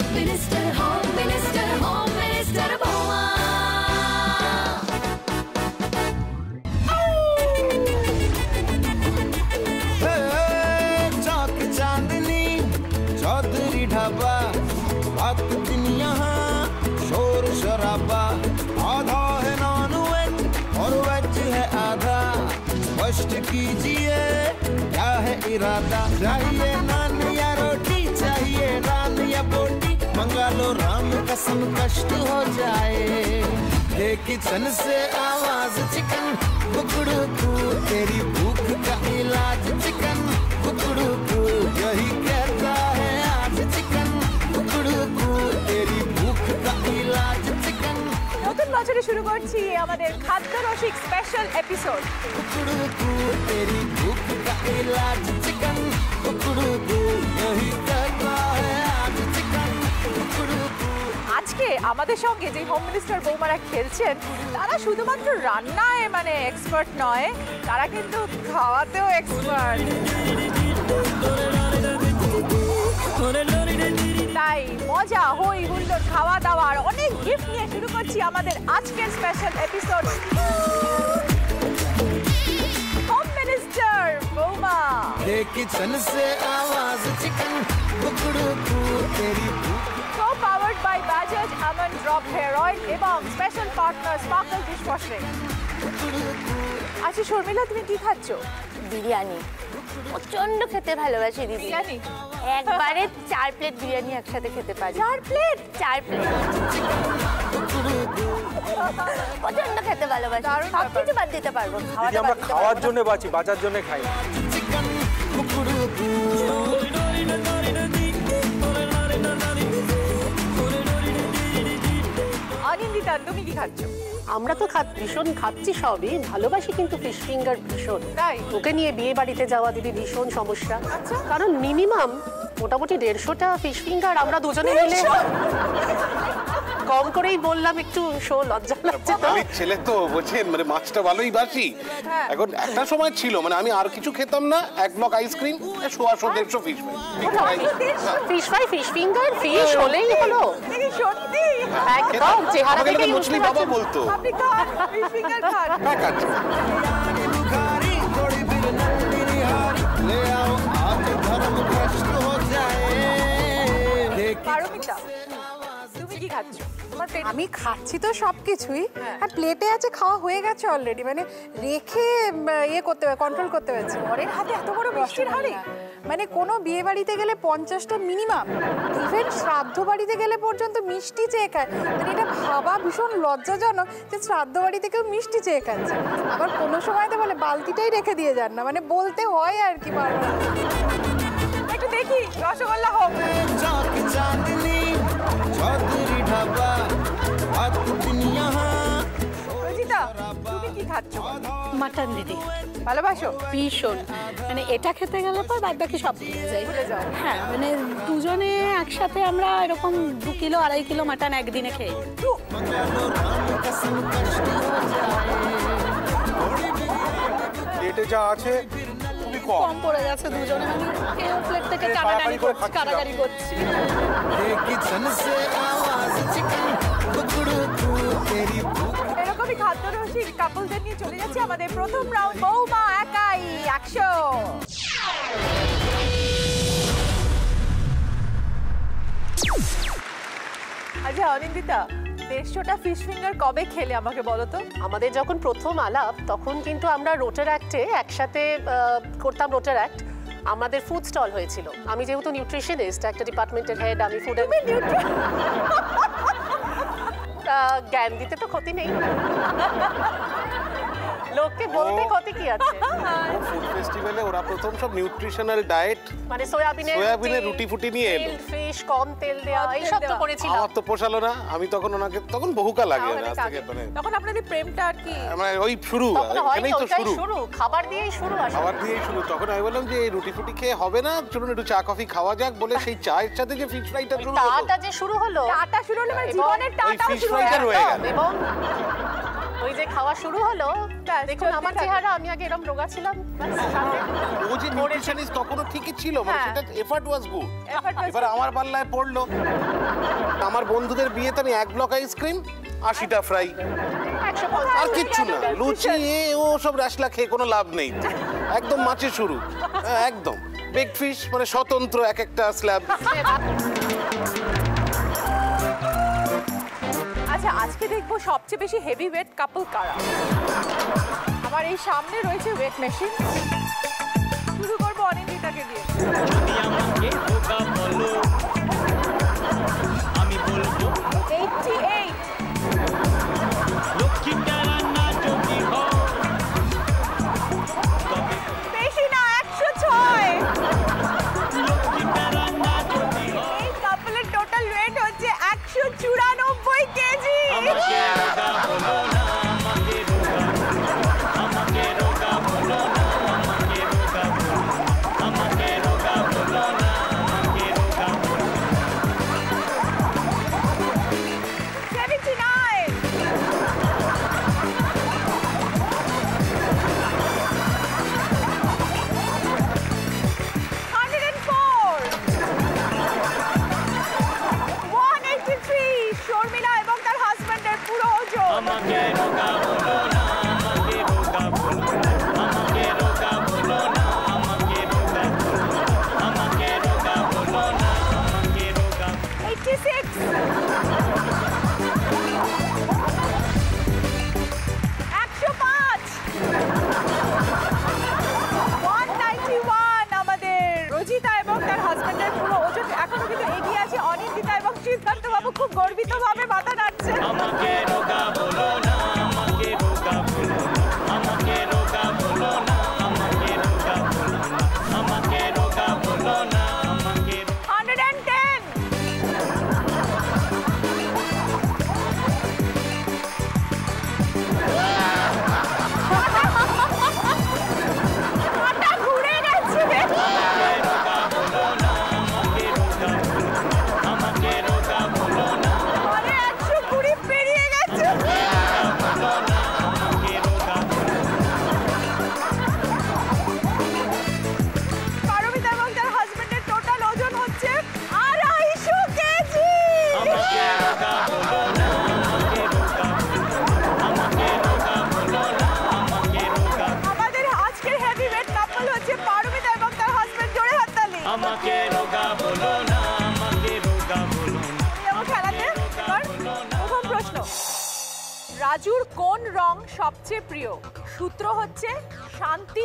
Minister बउआ। चौक चांदनी चौधरी ढाबा, बात दिन यहाँ शोर शराबा। आधा है नॉन वेज और वेज है आधा, स्पष्ट कीजिए क्या है इरादा। चाहिए नान या रोटी, चाहिए नान या बोटी, मंगा लो राम कसम कष्ट हो जाए। ये किचन से आवाज चिकन कुकड़ू, तेरी भूख का इलाज चिकन कुकड़ू, यही कहता है आज चिकन कुकड़ू, तेरी भूख का इलाज चिकन। নতুন বছরে শুরু করছি আমাদের খাদ্য রসিক স্পেশাল এপিসোড। तेरी भूख का इलाज चिकन कुकड़ू, यही कहता है आज चिकन कुकड़ू। আজকে আমাদের সঙ্গে যে হোম মিনিস্টার বৌমারা খেলছেন তারা শুধুমাত্র রান্নায় মানে এক্সপার্ট নয়, তারা কিন্তু খাওয়াতেও এক্সপার্ট। তাই মজা হই হুল্লোড় খাওয়া দাওয়ার অনেক গিফট নিয়ে শুরু করছি আমাদের আজকের স্পেশাল এপিসোড হোম মিনিস্টার বৌমা। किचन से आवाज चिकन कुकड़ू, तेरी भूख। Co-powered by Bajaj Almond Drop Hair Oil এবং স্পেশাল পার্টনার স্পার্কল ডিশওয়াশিং। আচ্ছা শর্মিলা, তুমি কি খাচ্ছ? বিরিয়ানি প্রচন্ড খেতে ভালোবাসি দিদি। বিরিয়ানি একবারে 4 প্লেট বিরিয়ানি একসাথে খেতে পারি। 4 প্লেট? 4 প্লেট প্রচন্ড খেতে ভালোবাসি, দারুণ সব ব্যাপার। কিছু বাদ দিতে পারবো। আমরা খাওয়ার জন্য বাঁচি, বাঁচার জন্য খাই। অনিন্দিতা, তুমি কি খাচ্ছ? আমরা তো ভীষণ খাচ্ছি সবই, ভালোবাসি কিন্তু ফিশ ফিঙ্গার ভীষণ। তাই? ওকে নিয়ে বিয়ে বাড়িতে যাওয়া দিদি ভীষণ সমস্যা। কারণ মিনিমাম মোটামুটি 150টা ফিশ ফিঙ্গার আমরা দুজনে মিলে কম করেই বললাম, একটু লজ্জা লাগছে তো। আমি ছেলে তো বলছেন মানে মাছটা ভালোই বাসি। এখন একটা সময় ছিল মানে আমি আর কিছু খেতাম না, 1 block ice cream 100-150 fish fish fry, fish finger, fish হলেই হলো। সত্যি একদম চেহারা দেখে মুছলি বাবা বলতো। আপনি খান ফিশ ফিঙ্গার খান। হ্যাঁ খাচ্ছি। পারমিতা, তুমি কি খাচ্ছ? আমি খাচ্ছি তো সবকিছুই, আর প্লেটে আছে, খাওয়া হয়ে গেছে অলরেডি, মানে রেখে ইয়ে করতে হবে, কন্ট্রোল করতে হচ্ছে। বরের হাতে এত বড় মিষ্টির হাড়ি? মানে কোনো বিয়ে বাড়িতে গেলে 50টা মিনিমাম, ইভেন শ্রাদ্ধ বাড়িতে গেলে পর্যন্ত মিষ্টি চেয়ে খায়। মানে এটা ভাবা ভীষণ লজ্জাজনক যে শ্রাদ্ধ বাড়িতে কেউ মিষ্টি চেয়ে খাচ্ছে। আবার কোনো সময় তো বলে বালতিটাই রেখে দিয়ে যান না, মানে বলতে হয় আর কি বারবার। একটু দেখি রসগোল্লা হোক। चौधरी ढाबा, बात दिन यहाँ। রজিতা, তুমি কি খাচ্ছ? মাটন দিদি ভালোবাসো ভীষণ, মানে এটা খেতে গেলে পর বাদ বাকি সব ভুলে যাই। হ্যাঁ, মানে দুজনে একসাথে আমরা এরকম 2 কিলো 2.5 কিলো মাটন একদিনে খেয়ে। প্লেটে যা আছে খুবই কম পড়ে গেছে, দুজনে মানে কেউ প্লেট থেকে কাটাকাটি করছি। এরকমই খাদ্য রসিক কাপলদের নিয়ে চলে যাচ্ছে আমাদের প্রথম রাউন্ড বৌমা একাই 100। আচ্ছা অনিন্দিতা, 150টা ফিশ ফিঙ্গার কবে খেলে আমাকে বলো তো? আমাদের যখন প্রথম আলাপ তখন কিন্তু আমরা রোটার অ্যাক্টে একসাথে করতাম রোটার অ্যাক্ট। আমাদের ফুড স্টল হয়েছিল। আমি যেহেতু নিউট্রিশনিস্ট, একটা ডিপার্টমেন্টের হেড, আমি ফুডের জ্ঞান দিতে তো ক্ষতি নেই, লোককে বলতে ক্ষতি কি আছে। ফুড ফেস্টিভ্যালে ওরা প্রথম সব নিউট্রিশনাল ডায়েট মানে সোয়াবিনের রুটি ফুটি নিয়ে এলো, ফিশ কম তেল দেওয়া, এইসব তো করেছিলাম। আমার তো পোষালো না, আমি তখন ওনাকে তখন বহুকাল আগে তখন আপনাদের প্রেমটা আর কি মানে ওই শুরু, এখানেই তো শুরু, খাবার দিয়েই শুরু। তখন আমি বললাম যে এই রুটি ফুটি খেয়ে হবে না, চলুন একটু চা কফি খাওয়া যাক বলে সেই চায়ের সাথে যে ফিশ ফ্রাইটা শুরু হলো, টাটা যে শুরু হলো, টাটা শুরু হলো মানে জীবনের টাটা শুরু হয়ে গেল। এবং ওই যে খাওয়া শুরু হলো, ব্যাস, দেখুন চলতে আমার থাকে। চেহারা, আমি আগে এরকম রোগা ছিলাম, ব্যাস, সাথে ও যে নিউট্রিশনিস্ট তখনও ঠিকই ছিল, মানে হ্যাঁ। সেটা effort was good. Effort was এবার আমার পাল্লায় পড়লো। আমার বন্ধুদের বিয়েতে আমি 1 ব্লক আইসক্রিম, 80টা ফ্রাই, 150 আর কিচ্ছু না। লুচি ও সব রাসলা খেয়ে কোনো লাভ নেই, একদম মাছে শুরু। হ্যাঁ, একদম বিগ ফিশ, মানে স্বতন্ত্র এক একটা স্ল্যাব। আচ্ছা, আজকে দেখবো সবচেয়ে বেশি হেভি ওয়েট কাপল কারা। আমার এই সামনে রয়েছে ওয়েট মেশিন। শুরু করবো অনিন্দিতাকে দিয়ে। আমি বলবো 88, লক্ষ্মীটা রান্না যদি হয় বেশি না 106। লক্ষ্মীটা রান্না যদি হয় এই কাপলের টোটাল ওয়েট হচ্ছে 194 কেজি। আমাকে রোগা বলো না, আমাকে রোগা বলো না, আমাকে রোগা বলো না, আমাকে রোগা বলো না, আমাকে রোগা বলো না। 79, 104, 183, শর্মিলা এবং তার হাজবেন্ডের পুরো ওজন। আমাকে রোগা বলো না, আমাকে রোগা বলো না, আমাকে রোগা বলো না, আমাকে রোগা বলো না, আমাকে রোগা বলো না, আমাকে রোগা 86, 105, 191 আমাদের রোজিতা এবং তার হাজবেন্ডের পুরো ওজন। এখনো কিন্তু এগিয়ে আছে অনিন্দিতা এবং সিদ্ধার্থ বাবু খুব গর্বিত ভাবে মাথা নাড়ছে। আমাকে রোগা বলো না, আমাকে রোগা বলো না, আমাকে রোগা বলো না, আমাকে রোগা বলো না, আমাকে রোগা বলো না, আমাকে 110, 'টা ঘুরে গেছে। রোগা বলো না, আমাকে রোগা বলো না, আমাকে রোগা বলো না, মানে 120 পেরিয়ে গেছে। বলো না, আমাকে রোগা বলো না। পারমিতা এবং তার হাজবেন্ডের টোটাল ওজন হচ্ছে 250 কেজি। আমাকে রোগা বলো না, আমাকে রোগা বলো না, আমাকে রোগা বলো না, আমাকে রোগা আমাদের আজকের হেভি ওয়েট কাপল হচ্ছে পারমিতা এবং তার হাজবেন্ড। জোরে হাততালি। আমাকে রোগা বলো না, আমাকে রোগা বলো না। যেমন খেলাতে এবার প্রথম প্রশ্ন, রাজুর কোন রং সবচেয়ে প্রিয়? সূত্র হচ্ছে শান্তি।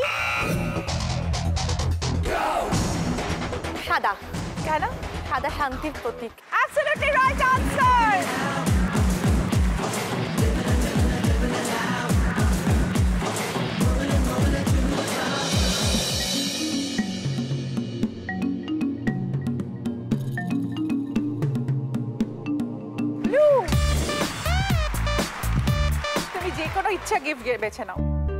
সাদা, কেন? সাদা শান্তির প্রতীক। Absolutely right answer. Blue. তুমি যে কোনো ইচ্ছা গিফট বেছে নাও।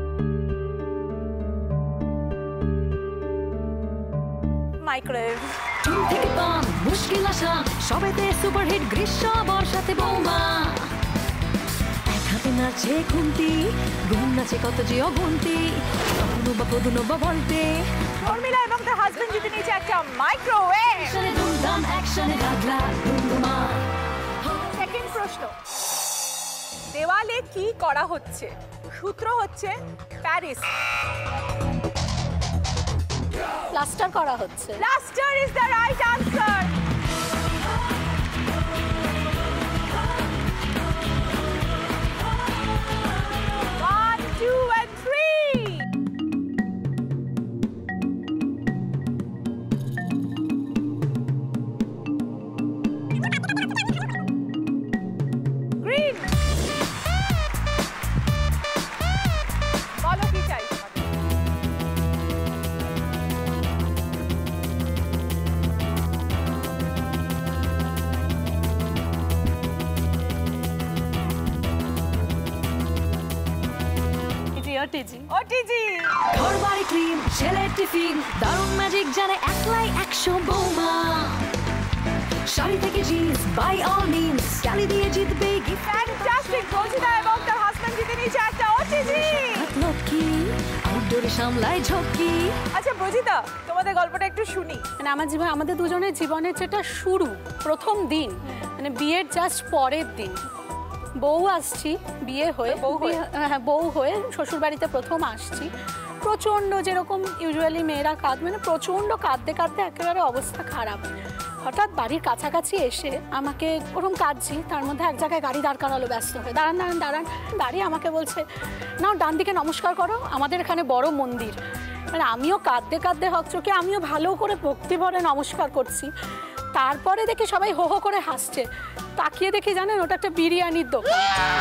মাইক্রোওয়েভ। চুল থেকে পান মুশকিল আসা সবেতে সুপারহিট গ্রীষ্ম বর্ষাতে বৌমা এক হাতে নাচে খুন্তি গুণ নাচে কত যে অগুন্তি কখনো বা কদুনো বা বলতে শর্মিলা এবং তার হাজবেন্ড জিতে নিয়েছে একটা মাইক্রোওয়েভ। অ্যাকশনে দুমদাম অ্যাকশনে গাগলা দুমদুমা সেকেন্ড প্রশ্ন, দেওয়ালে কি করা হচ্ছে? সূত্র হচ্ছে প্যারিস। প্লাস্টার করা হচ্ছে। Plaster is the right answer. One, two, and three. Green. বলো কি চাই তোমাদের? ওটিজি। ওটিজি। ঘর বাড়ি ক্লিন ছেলের টিফিন দারুণ ম্যাজিক জানে একলাই 100 বৌমা শাড়ি থেকে জিন্স বাই অল মিনস ক্যালি দিয়ে জিতবে গিফট। ফ্যান্টাস্টিক। রোজিতা এবং তার হাজবেন্ড জিতে নিচে একটা ওটিজি। লক্ষ্মী আউটডোরে সামলায় ঝক্কি। আচ্ছা ব্রজিতা, তোমাদের গল্পটা একটু শুনি। মানে আমাদের দুজনের জীবনের যেটা শুরু, প্রথম দিন, মানে বিয়ের জাস্ট পরের দিন বউ আসছি, বিয়ে হয়ে বউ হয়ে শ্বশুরবাড়িতে প্রথম আসছি। প্রচণ্ড, যেরকম ইউজুয়ালি মেয়েরা মানে প্রচণ্ড কাঁদতে কাঁদতে একেবারে অবস্থা খারাপ। হঠাৎ বাড়ির কাছাকাছি এসে আমাকে ওরকম কাঁদছি, তার মধ্যে এক জায়গায় গাড়ি দাঁড় করালো ব্যস্ত হয়ে। দাঁড়ান দাঁড়িয়ে আমাকে বলছে, নাও ডান দিকে নমস্কার করো, আমাদের এখানে বড় মন্দির। মানে আমিও কাঁদতে কাঁদতে হকচকে আমিও ভালো করে ভক্তি ভরে নমস্কার করছি। তারপরে দেখি সবাই হো হো করে হাসছে, তাকিয়ে দেখি জানেন ওটা একটা বিরিয়ানির দোকান।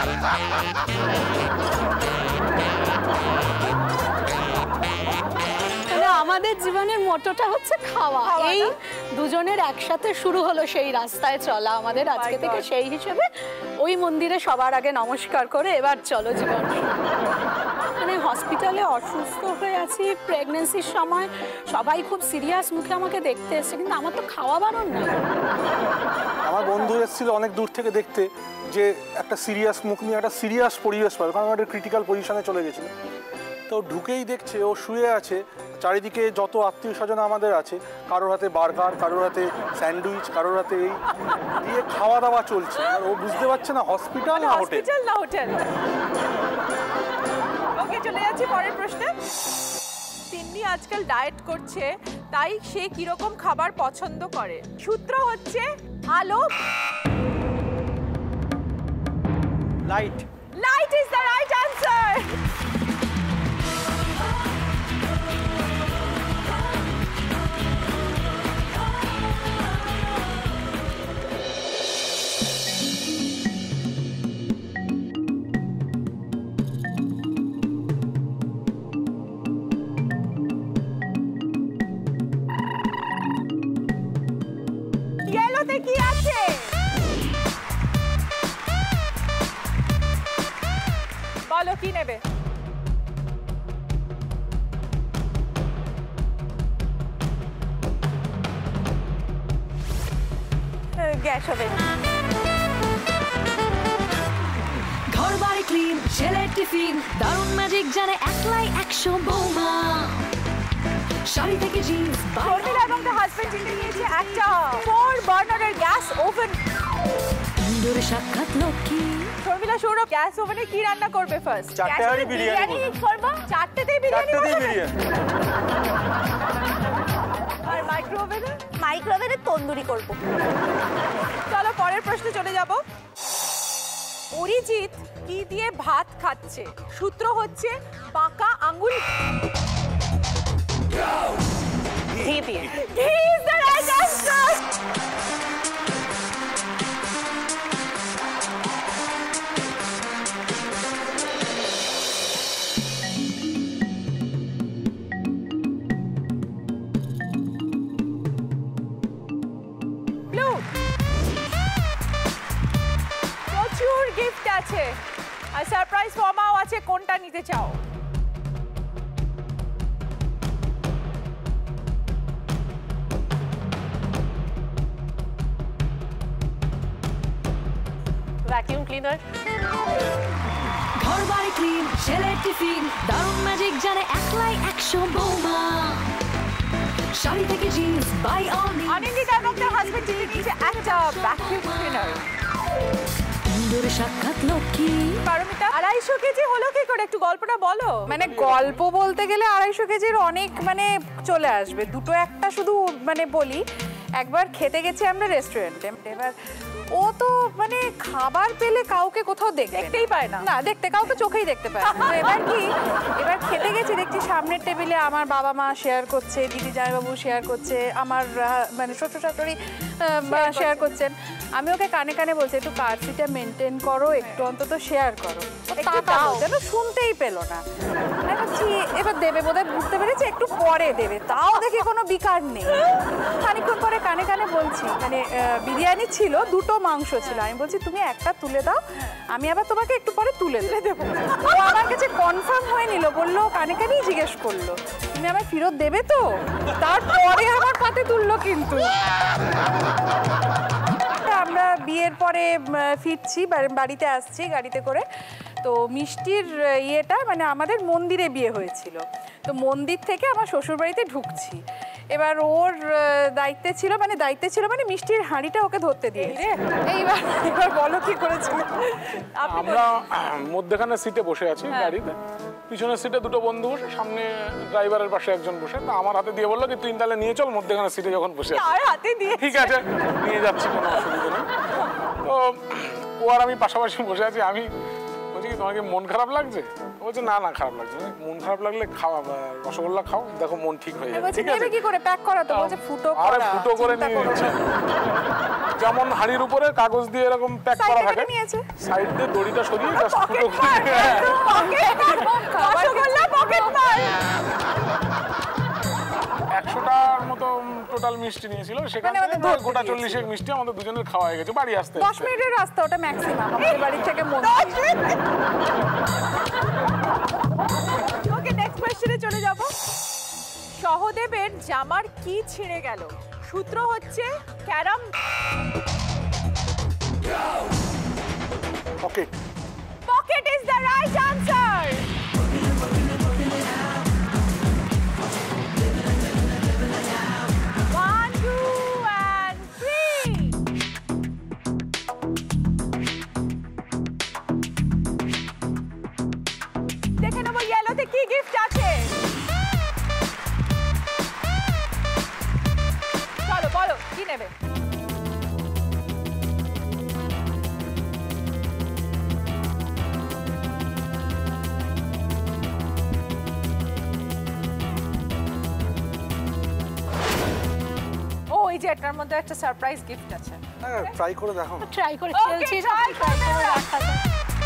আমাদের জীবনের মোটোটা হচ্ছে খাওয়া। এই দুজনের একসাথে শুরু হলো সেই রাস্তায় চলা আমাদের আজকে থেকে। সেই হিসেবে ওই মন্দিরে সবার আগে নমস্কার করে এবার চলো জীবন। মানে হসপিটালে অসুস্থ হয়ে আছি, প্রেগনেন্সির সময় সবাই খুব সিরিয়াস মুখে আমাকে দেখতে এসছে, কিন্তু আমার তো খাওয়া বারণ না। আমার বন্ধু এসেছিল অনেক দূর থেকে দেখতে, যে একটা সিরিয়াস মুখ নিয়ে একটা সিরিয়াস পরিবেশ পাবে, কারণ একটা ক্রিটিক্যাল পজিশনে চলে গেছিল। তো ঢুকেই দেখছে ও শুয়ে আছে, চারিদিকে যত আত্মীয় স্বজন আমাদের আছে, কারোর হাতে বার্গার, কারোর হাতে স্যান্ডউইচ, কারোর হাতে এই দিয়ে খাওয়া দাওয়া চলছে। আর ও বুঝতে পারছে না হসপিটাল না হোটেল। ওকে, চলে যাচ্ছি পরের প্রশ্নে। তিন্নি আজকাল ডায়েট করছে, তাই সে কিরকম খাবার পছন্দ করে? সূত্র হচ্ছে আলো। Light is the right answer. ইয়েলোতে কি আছে? বলো কি নেবে? গ্যাস হবে। ঘর বাড়ি ক্লিন, ছেলের টিফিন, দারুণ ম্যাজিক জানে একলাই 100 বৌমা। শাড়ি থেকে জিন্স, শর্মিলা এবং তার হাজবেন্ড কিনে নিয়েছে একটা 4 বার্নারের গ্যাস ওভেন। ইনডোরে সাক্ষাৎ লক্ষ্মী। শর্মিলা, সৌরভ গ্যাস ওভেনে কি রান্না করবে ফার্স্ট? 4টে হাঁড়ি বিরিয়ানি করব। 4টেতেই বিরিয়ানি। আর মাইক্রোওভেনে তন্দুরি করব। চলো পরের প্রশ্নে চলে যাব। অরিজিৎ কি দিয়ে ভাত খাচ্ছে? সূত্র হচ্ছে পাকা আঙ্গুল। ঘি দিয়ে। He is the right answer. Blue. প্রচুর গিফট আছে আর সারপ্রাইজ ফর্মাও আছে, কোনটা নিতে চাও? Vacuum cleaner. ঘর বাড়ি ক্লিন, ছেলের টিফিন, দারুণ ম্যাজিক জানে একলাই 100 বৌমা। শাড়ি থেকে জিন্স, বাই অন। অনিন্দিতা এবং তার হাজবেন্ড কিনে নিয়েছে একটা ভ্যাকিউম ক্লিনার। ইনডোরে সাক্ষাৎ লক্ষ্মী। পারমিতা, 250 কেজি হলো কি করে? একটু গল্পটা বলো। মানে গল্প বলতে গেলে 250 কেজির অনেক মানে চলে আসবে। দুটো একটা শুধু মানে বলি, একবার খেতে গেছি আমরা রেস্টুরেন্টে। এবার ও তো মানে খাবার পেলে কাউকে কোথাও দেখতেই পায় না, দেখতে কাউকে চোখেই দেখতে পায় না। এবার খেতে গেছি, দেখছি সামনের টেবিলে আমার বাবা মা শেয়ার করছে, দিদি জামাইবাবু শেয়ার করছে, আমার মানে শ্বশুর শাশুড়ি শেয়ার করছেন। আমি ওকে কানে কানে বলছি একটু কার্সিটা মেনটেন করো, একটু অন্তত শেয়ার করো। যেন শুনতেই পেলো না। ভাবছি এবার দেবে বোধহয়, বুঝতে পেরেছি একটু পরে দেবে, তাও দেখি কোনো বিকার নেই। খানিকক্ষণ পরে কানে কানে বলছি, মানে বিরিয়ানি ছিল, দুটো মাংস ছিল, আমি বলছি তুমি একটা তুলে দাও, আমি আবার তোমাকে একটু পরে তুলে দেবো। ও আমার কাছে কনফার্ম হয়ে নিল, বললো কানে কানেই জিজ্ঞেস করলো তুমি আমার ফেরত দেবে তো, তারপরে আমার পাতে তুললো। কিন্তু আমরা বিয়ের পরে ফিরছি, বাড়িতে আসছি গাড়িতে করে, তো মিষ্টির ইয়েটা মানে আমাদের মন্দিরে বিয়ে হয়েছিল, তো মন্দির থেকে আমার শ্বশুরবাড়িতে ঢুকছি। এবার ওর দায়িত্বে ছিল মানে মিষ্টির হাঁড়িটা ওকে ধরতে দিয়ে। এবার বলো কি করেছিল? আমরা মধ্যখানে সিটে বসে আছি গাড়িতে, পিছনের সিটে দুটো বন্ধু বসে, সামনে ড্রাইভারের পাশে একজন বসে। তা আমার হাতে দিয়ে বললো কি তুই তাহলে নিয়ে চল মধ্যখানে সিটে যখন বসে আছি। হাতে দিয়ে ঠিক আছে নিয়ে যাচ্ছি, কোনো অসুবিধা নেই। তো ও আর আমি পাশাপাশি বসে আছি। আমি বলছি কি তোমার কি মন খারাপ লাগছে? ও বলছে না খারাপ লাগছে। মন খারাপ লাগলে খাওয়া, রসগোল্লা খাও, দেখো মন ঠিক হয়ে যাবে। ঠিক আছে কি করে প্যাক করা? তো বলছে ফুটো করা। আরে ফুটো করে নিয়ে নিয়েছে, যেমন হাড়ির উপরে কাগজ দিয়ে এরকম প্যাক করা থাকে, সাইড দিয়ে দড়িটা সরিয়ে জাস্ট ফুটো করে। রসগোল্লা পকেট মার। 100টার মতো টোটাল মিষ্টি নিয়েছিল, সেখানে গোটা 40 মিষ্টি আমাদের দুজনের খাওয়া হয়ে গেছে বাড়ি আসতে। 10 মিনিটের রাস্তা ওটা ম্যাক্সিমাম আমাদের বাড়ি থেকে মন্দির। ওকে নেক্সট কোশ্চেনে চলে যাব। সহদেবের জামার কি ছিঁড়ে গেল? সূত্র হচ্ছে carrom. Okay, pocket is the right answer. দেখে নেবো ইয়েলোতে কি গিফট আছে। চলো বলো কি নেবে? ও এই যে এটার মধ্যে একটা সারপ্রাইজ গিফট আছে। হ্যাঁ ট্রাই করে দেখো। ট্রাই করে খেলছি, ট্রাই করে রাখা যায়।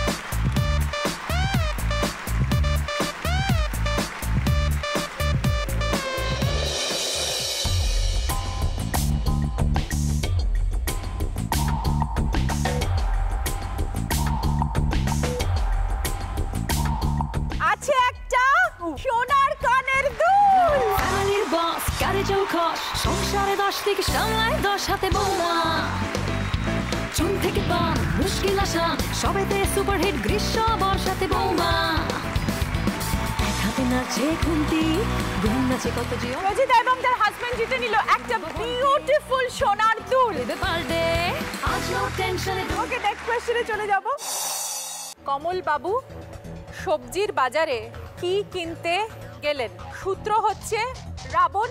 আছে একটা সোনার কানের দুল। ফ্যামিলির বস কারে চৌখস, সংসারে 10 থেকে সামলায় 10 হাতে বৌমা। চুন থেকে পান মুশকিল আসা, সবেতে সুপারহিট গ্রীষ্ম বর্ষাতে বৌমা। এক হাতে নাচে খুন্তি, গুণ নাচে কত জিও। রজিতা এবং তার হাজবেন্ড জিতে নিল একটা বিউটিফুল সোনার দুল। পাল্টে আজ নো টেনশনে। ওকে নেক্সট কোশ্চেনে চলে যাব। কমল বাবু সবজির বাজারে কি কিনতে গেলেন? সূত্র হচ্ছে Ravan.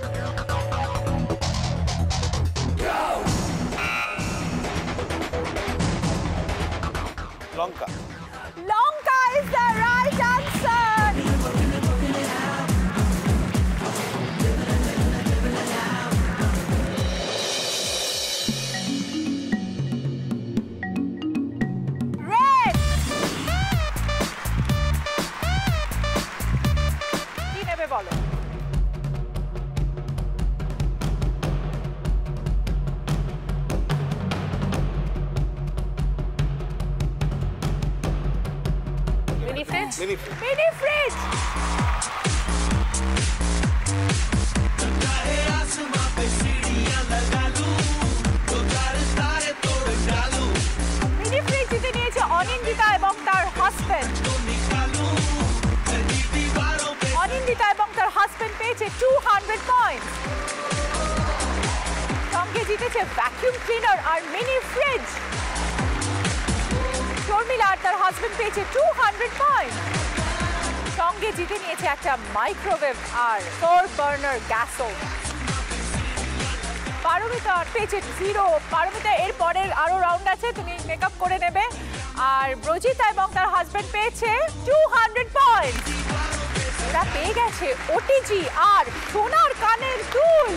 Lanka. Lanka is the right answer. Red. কি নেবে বলো? Mini fridge. Mini fridge. Mini fridge জিতে নিয়েছে অনিন্দিতা এবং তার হাজবেন্ড। অনিন্দিতা এবং তার হাজবেন্ড পেয়েছে 200 পয়েন্ট। সঙ্গে জিতেছে ভ্যাকুয়াম ক্লিনার আর মিনি ফ্রিজ। শর্মিলা আর তার হাজবেন্ড পেয়েছে 200 পয়েন্ট। সঙ্গে জিতে নিয়েছে একটা মাইক্রোওয়েভ আর 4 বার্নার গ্যাস ওভেন। পারমিতা পেয়েছে 0। পারমিতা এর পরের আরো রাউন্ড আছে, তুমি মেকআপ করে নেবে। আর ব্রজিতা এবং তার হাজবেন্ড পেয়েছে 200 পয়েন্ট। ওরা পেয়ে গেছে ওটিজি আর সোনার কানের দুল।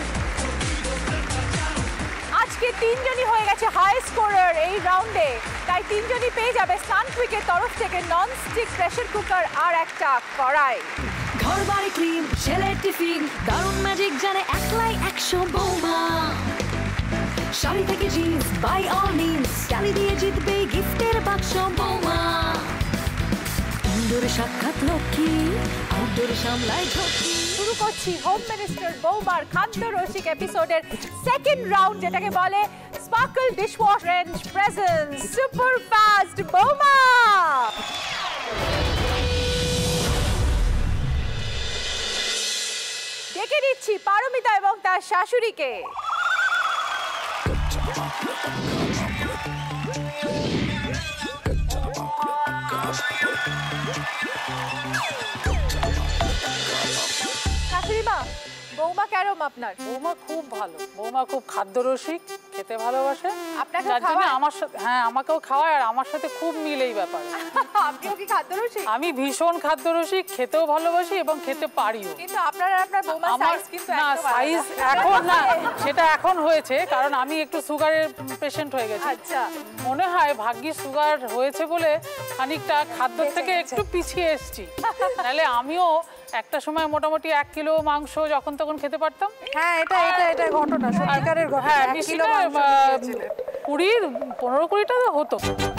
আজকে 3 জনই হয়ে গেছে হাই স্কোরার এই রাউন্ডে, তাই 3 জনই পেয়ে যাবে সানকুইকের তরফ থেকে নন স্টিক প্রেসার কুকার আর একটা কড়াই। ঘর বাড়ি ক্লিন, ছেলের টিফিন, দারুণ ম্যাজিক জানে একলাই 100 বৌমা। শাড়ি থেকে জিন্স বাই অল মিনস, ক্যালি দিয়ে জিতবে গিফটের বাক্স বৌমা। ইনডোরে সাক্ষাৎ লক্ষ্মী, আউটডোরে সামলায় ঝক্কি। শুরু করছি হোম মিনিস্টার বৌমার খাদ্য রসিক এপিসোডের সেকেন্ড রাউন্ড, যেটাকে বলে Sparkle dishwash range presents super fast বৌমা। ডেকে দিচ্ছি পারমিতা এবং তার শাশুড়িকে। শাশুড়ি মা, বৌমা কেরম আপনার? বৌমা খুব ভালো, বৌমা খুব খাদ্যরসিক, খেতে ভালোবাসে। আপনাকে যার জন্য আমার সাথে, হ্যাঁ আমাকেও খাওয়ায়, আর আমার সাথে খুব মিল এই ব্যাপারে। আপনিও কি খাদ্যরসিক? আমি ভীষণ খাদ্যরসিক, খেতেও ভালোবাসি এবং খেতে পারিও। কিন্তু আপনার আর আপনার বৌমার সাইজ কিন্তু না, একদম সাইজ আলাদা। এখন না, সেটা এখন হয়েছে কারণ আমি একটু সুগারের পেশেন্ট হয়ে গেছি। আচ্ছা, মনে হয় ভাগ্যিস সুগার হয়েছে বলে খানিকটা খাদ্য থেকে একটু পিছিয়ে এসেছি, নাহলে আমিও একটা সময় মোটামুটি 1 কিলো মাংস যখন তখন খেতে পারতাম। হ্যাঁ, এটা ঘটনা, সত্যিকারের ঘটনা। হ্যাঁ, 1 কিলো মাংস খেয়েছিলেন। 15-20টা হতো।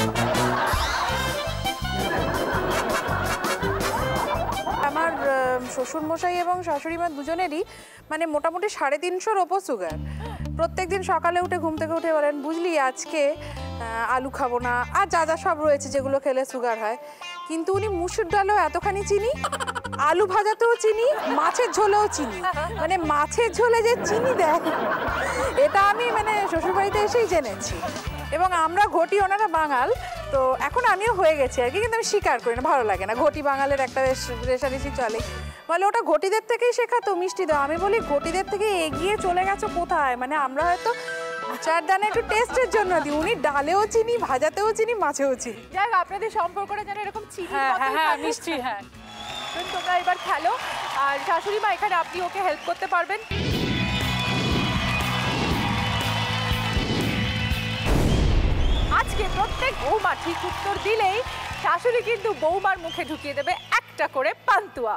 আমার শ্বশুরমশাই এবং শাশুড়ি মা দুজনেরই মানে মোটামুটি 350-র ওপর সুগার। প্রত্যেকদিন সকালে উঠে ঘুম থেকে উঠে বলেন, বুঝলি আজকে আলু খাবো না, আর যা যা সব রয়েছে যেগুলো খেলে সুগার হয়। কিন্তু উনি মুসুর ডালেও এতখানি চিনি, আলু ভাজাতেও চিনি, মাছের ঝোলেও চিনি। মানে মাছের ঝোলে যে চিনি দেয়, এটা আমি মানে শ্বশুরবাড়িতে এসেই জেনেছি। এবং আমরা ঘটি, ওনারা বাঙাল, তো এখন আমিও হয়ে গেছি আর কি। কিন্তু আমি স্বীকার করি না, ভালো লাগে না। ঘটি বাঙালের একটা বেশ রেশারেশি চলে, বলে ওটা ঘটিদের থেকেই শেখাতো মিষ্টি দাও। আমি বলি ঘটিদের থেকে এগিয়ে চলে গেছো কোথায়? মানে আমরা হয়তো 4 দানা একটু টেস্টের জন্য দিই, উনি ডালেও চিনি, ভাজাতেও চিনি, মাছেও চিনি। যাই হোক, আপনাদের সম্পর্কটা যেন এরকম চিনি। হ্যাঁ, মিষ্টি। হ্যাঁ, তোমরা এবার খেলো। আর শাশুড়ি মা, এখানে আপনি ওকে হেল্প করতে পারবেন। আজকে প্রত্যেক বৌমা ঠিক উত্তর দিলেই শাশুড়ি কিন্তু বৌমার মুখে ঢুকিয়ে দেবে একটা করে পান্তুয়া।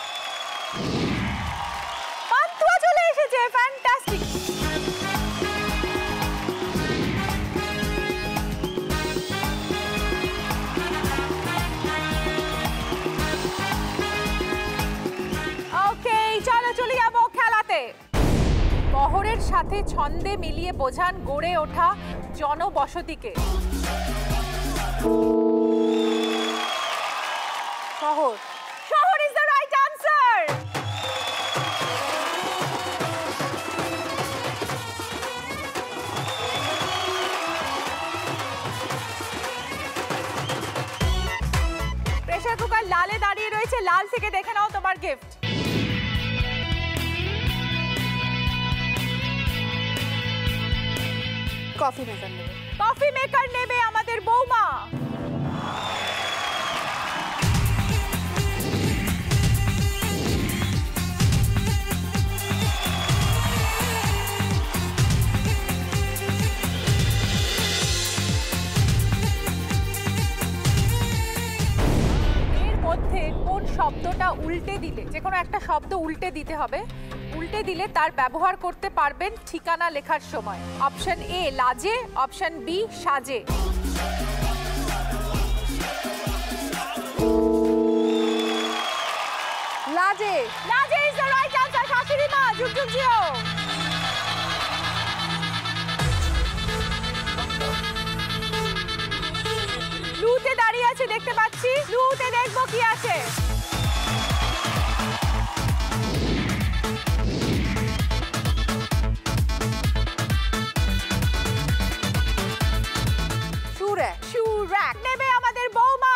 পান্তুয়া চলে এসেছে, ফ্যান্টাস্টিক। ওকে, চলো চলে যাবো খেলাতে। বহরের সাথে ছন্দে মিলিয়ে বোঝান গড়ে ওঠা জনবসতিকে। শহর। শহর is the right answer. Pressure cooker লালে দাঁড়িয়ে রয়েছে, লাল থেকে দেখে নাও তোমার গিফট। কফি মেকার নেবে। কফি মেকার নেবে আমাদের বৌমা। এর মধ্যে কোন শব্দটা উল্টে দিলে, যে কোনো একটা শব্দ উল্টে দিতে হবে, উল্টে দিলে তার ব্যবহার করতে পারবেন ঠিকানা লেখার সময়। অপশন এ লাজে, অপশন বি সাজে। লাজে। লাজে ইজ দ্য রাইট আনসার। শাশুড়ি মা, যুগ যুগ জিও। লুতে দাঁড়িয়ে আছে দেখতে পাচ্ছি, লুতে দেখবো কি আছে। সুরাক নেবে আমাদের বৌমা।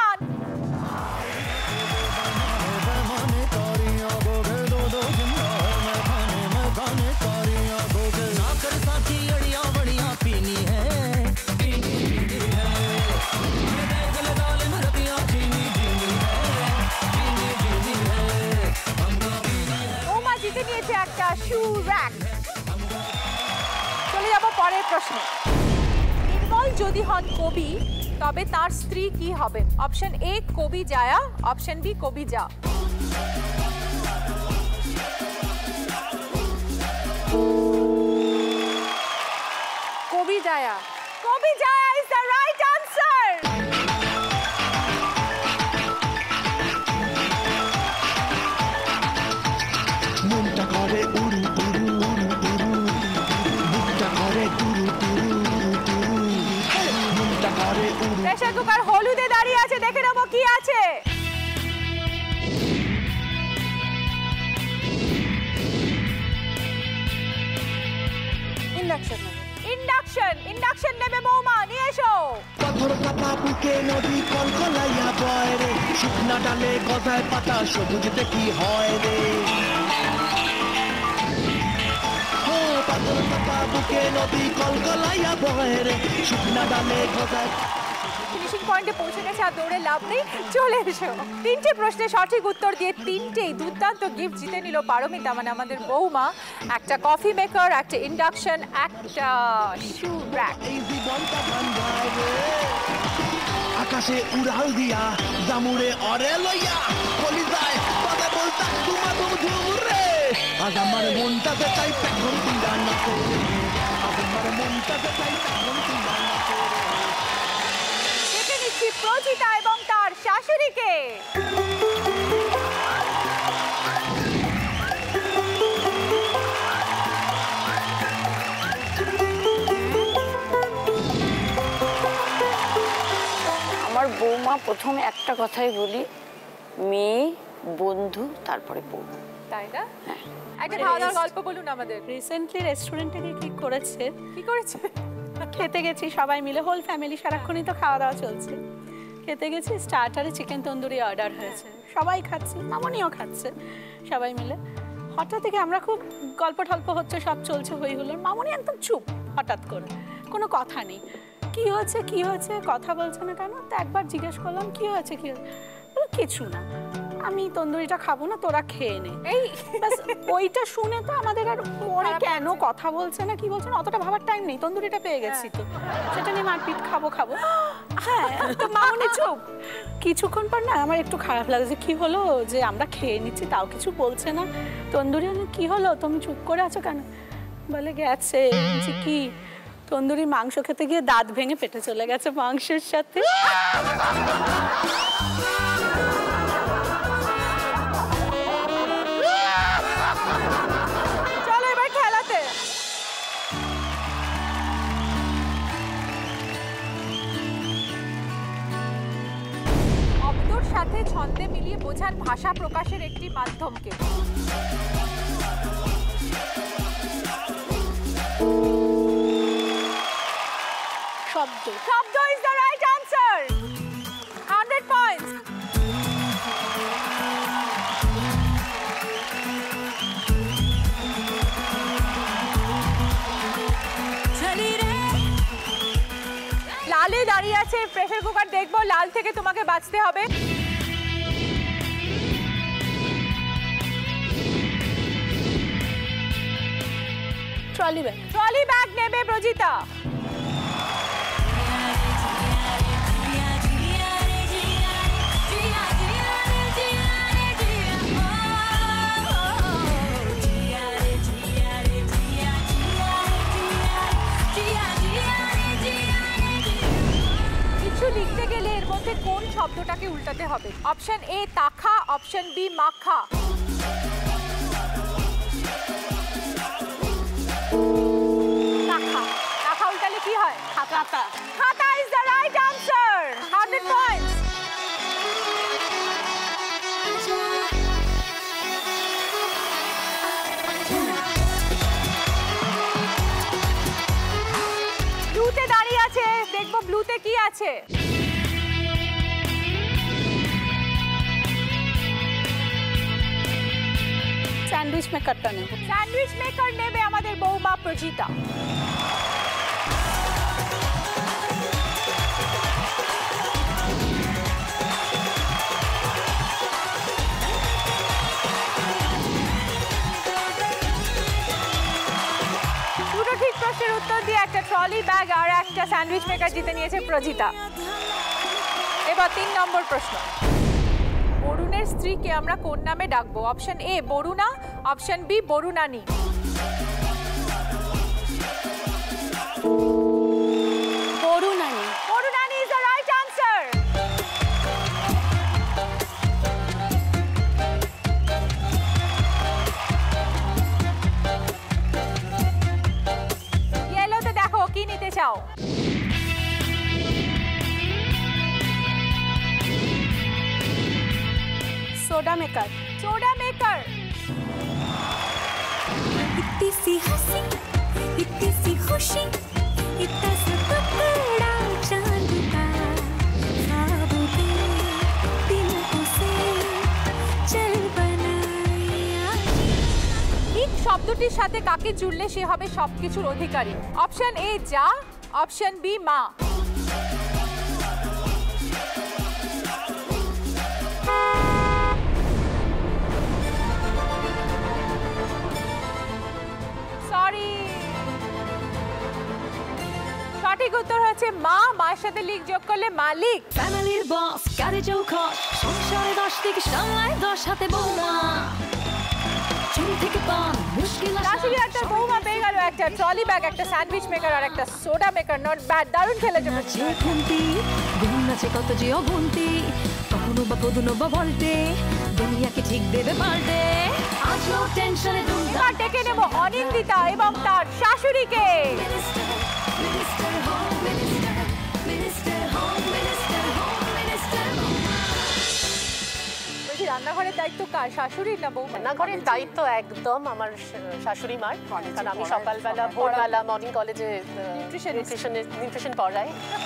বৌমা জিতে নিয়েছে একটা সুরাক। চলে যাবো পরের প্রশ্নে। নির্মল যদি হন কবি, তবে তার স্ত্রী কি হবে? অপশন এ কবি জায়া, অপশন বি কবি যা। কবি জায়া। কবি জায়া ইজ দ্য রাইট আনসার। মনটা করে উড়ু উড়ু উড়ু উড়ু, বুকটা করে উড়ু উড়ু উড়ু উড়ু, মনটা করে উড়ু। প্রেসার কুকার হলুদে দাঁড়িয়ে আছে, দেখে নেবো কি আছে? ইন্ডাকশন নেবে বৌমা, নিয়ে এসো। পাথর কাপা বুকে নদী কলকলাইয়া বয় রে, শুকনা ডালে গজায় পাতা সবুজ দেখি হয় রে। পাথর কাপা বুকে নদী কলকলাইয়া বয় রে, শুকনা ডালে গজায়। ফিনিশিং পয়েন্টে পৌঁছে গেছে, আর দৌড়ে লাভ নেই, চলে এসো। 3টে প্রশ্নের সঠিক উত্তর দিয়ে 3টেই দুর্দান্ত গিফট জিতে নিল পারমিতা, মানে আমাদের বৌমা। একটা কফি মেকার, একটা ইন্ডাকশন, একটা শু র্যাক। আকাশে উড়াল দিয়া জামুরে অরে লইয়া বলি যায় তবে বলতা তোমা ধুম রে, আজ আমার মনটাতে চাই পেখম তিরা না করে, আজ আমার মনটাতে চাই পেখম তিরা না করে। ডেকে নিচ্ছি প্রজিতা এবং তার শাশুড়িকে। আমার বৌমা প্রথমে একটা কথাই বলি, মেয়ে, বন্ধু, তারপরে বউ। তাই না? একটা খাওয়া দাওয়ার গল্প বলুন আমাদের। রিসেন্টলি রেস্টুরেন্টে গিয়ে কি করেছে, কি করেছে? খেতে গেছি সবাই মিলে, হোল ফ্যামিলি, সারাক্ষণই তো খাওয়া দাওয়া চলছে। খেতে গেছি, স্টার্টারে চিকেন তন্দুরি অর্ডার হয়েছে, সবাই খাচ্ছি, মামনিও খাচ্ছে, সবাই মিলে। হঠাৎ থেকে আমরা খুব গল্প টল্প হচ্ছে, সব চলছে, হই হলো, মামনি একদম চুপ, হঠাৎ করে কোনো কথা নেই। কি হয়েছে কি হয়েছে, কথা বলছে না কেন? তো একবার জিজ্ঞেস করলাম কি হয়েছে কি হয়েছে, কিছু না, আমি তন্দুরিটা খাবো না, তোরা খেয়ে নে। এই ব্যাস, ওইটা শুনে তো আমাদের আর পরে কেন কথা বলছে না কি বলছে না অতটা ভাবার টাইম নেই, তন্দুরিটা পেয়ে গেছি তো, সেটা নিয়ে মারপিট খাবো। হ্যাঁ, তো মামনি চুপ। কিছুক্ষণ পর না আমার একটু খারাপ লাগছে, কি হলো যে আমরা খেয়ে নিচ্ছি তাও কিছু বলছে না, তন্দুরি কি হলো তুমি চুপ করে আছো কেন? বলে গেছে কি, তন্দুরি মাংস খেতে গিয়ে দাঁত ভেঙে পেটে চলে গেছে মাংসের সাথে। চলো এবার খেলাতে। শব্দর সাথে ছন্দে মিলিয়ে বোঝান ভাষা প্রকাশের একটি মাধ্যমকে। শব্দ। শব্দ is the right answer. 100 points. লালে দাঁড়িয়ে আছে, প্রেসার কুকার দেখবো, লাল থেকে তোমাকে বাঁচতে হবে। Trolley bag. ট্রলি ব্যাগ নেবে প্রজিতা। লিখতে গেলে এর মধ্যে কোন শব্দটাকে উল্টাতে হবে? অপশন এ তাখা, অপশন বি মাখা। তাখা। তাখা উল্টালে কি হয়? খাতা। খাতা is the right answer. 100 points. ব্লুতে দাঁড়িয়ে আছে, দেখবো ব্লুতে কি আছে। স্যান্ডউইচ মেকারটা নেব। স্যান্ডউইচ মেকার নেবে আমাদের বৌমা প্রজিতা। দুটো ঠিক প্রশ্নের উত্তর দিয়ে একটা ট্রলি ব্যাগ আর একটা স্যান্ডউইচ মেকার জিতে নিয়েছে প্রজিতা। এবার 3 নম্বর প্রশ্ন। বরুণের স্ত্রীকে আমরা কোন নামে ডাকবো? অপশন এ বরুণা, অপশন বি বরুণানী। বরুণানী। বরুণানী ইজ দ্য রাইট আনসার। ইয়েলোতে দেখো কি নিতে চাও। Soda maker. Soda maker. इतनी सी हंसी इतनी सी खुशी इतना सा टुकड़ा चांद का ख्वाब के दिलों से चल बनाया। ঠিক শব্দটির সাথে কাকে জুড়লে সে হবে সবকিছুর অধিকারী? অপশন এ যা, অপশন বি মা। সরি, সঠিক উত্তর হচ্ছে মা। মায়ের সাথে লিখ যোগ করলে মালিক। ফ্যামিলির বস কারে চৌখস সংসারে 10 থেকে সামলায় 10 হাতে বৌমা চুল থেকে পান মুশকিল শাশুড়ি আর তার বৌমা পেয়ে গেল একটা ট্রলি ব্যাগ, একটা স্যান্ডউইচ মেকার আর একটা সোডা মেকার। নট ব্যাড, দারুণ খেলেছে। নাচে খুন্তি গুণ নাচে কত যে অগুন্তি কখনো বা কদনো বা বলতে দুনিয়াকে ঠিক দেবে পাল্টে আজ নো টেনশনে এবার ডেকে নেব অনিন্দিতা এবং তার শাশুড়িকে। বলছি রান্নাঘরের দায়িত্ব কার, শাশুড়ির না বৌমা? রান্নাঘরের দায়িত্ব একদম আমার শাশুড়ি মার, কারণ আমি সকালবেলা ভোরবেলা মর্নিং কলেজে নিউট্রিশন পড়াই।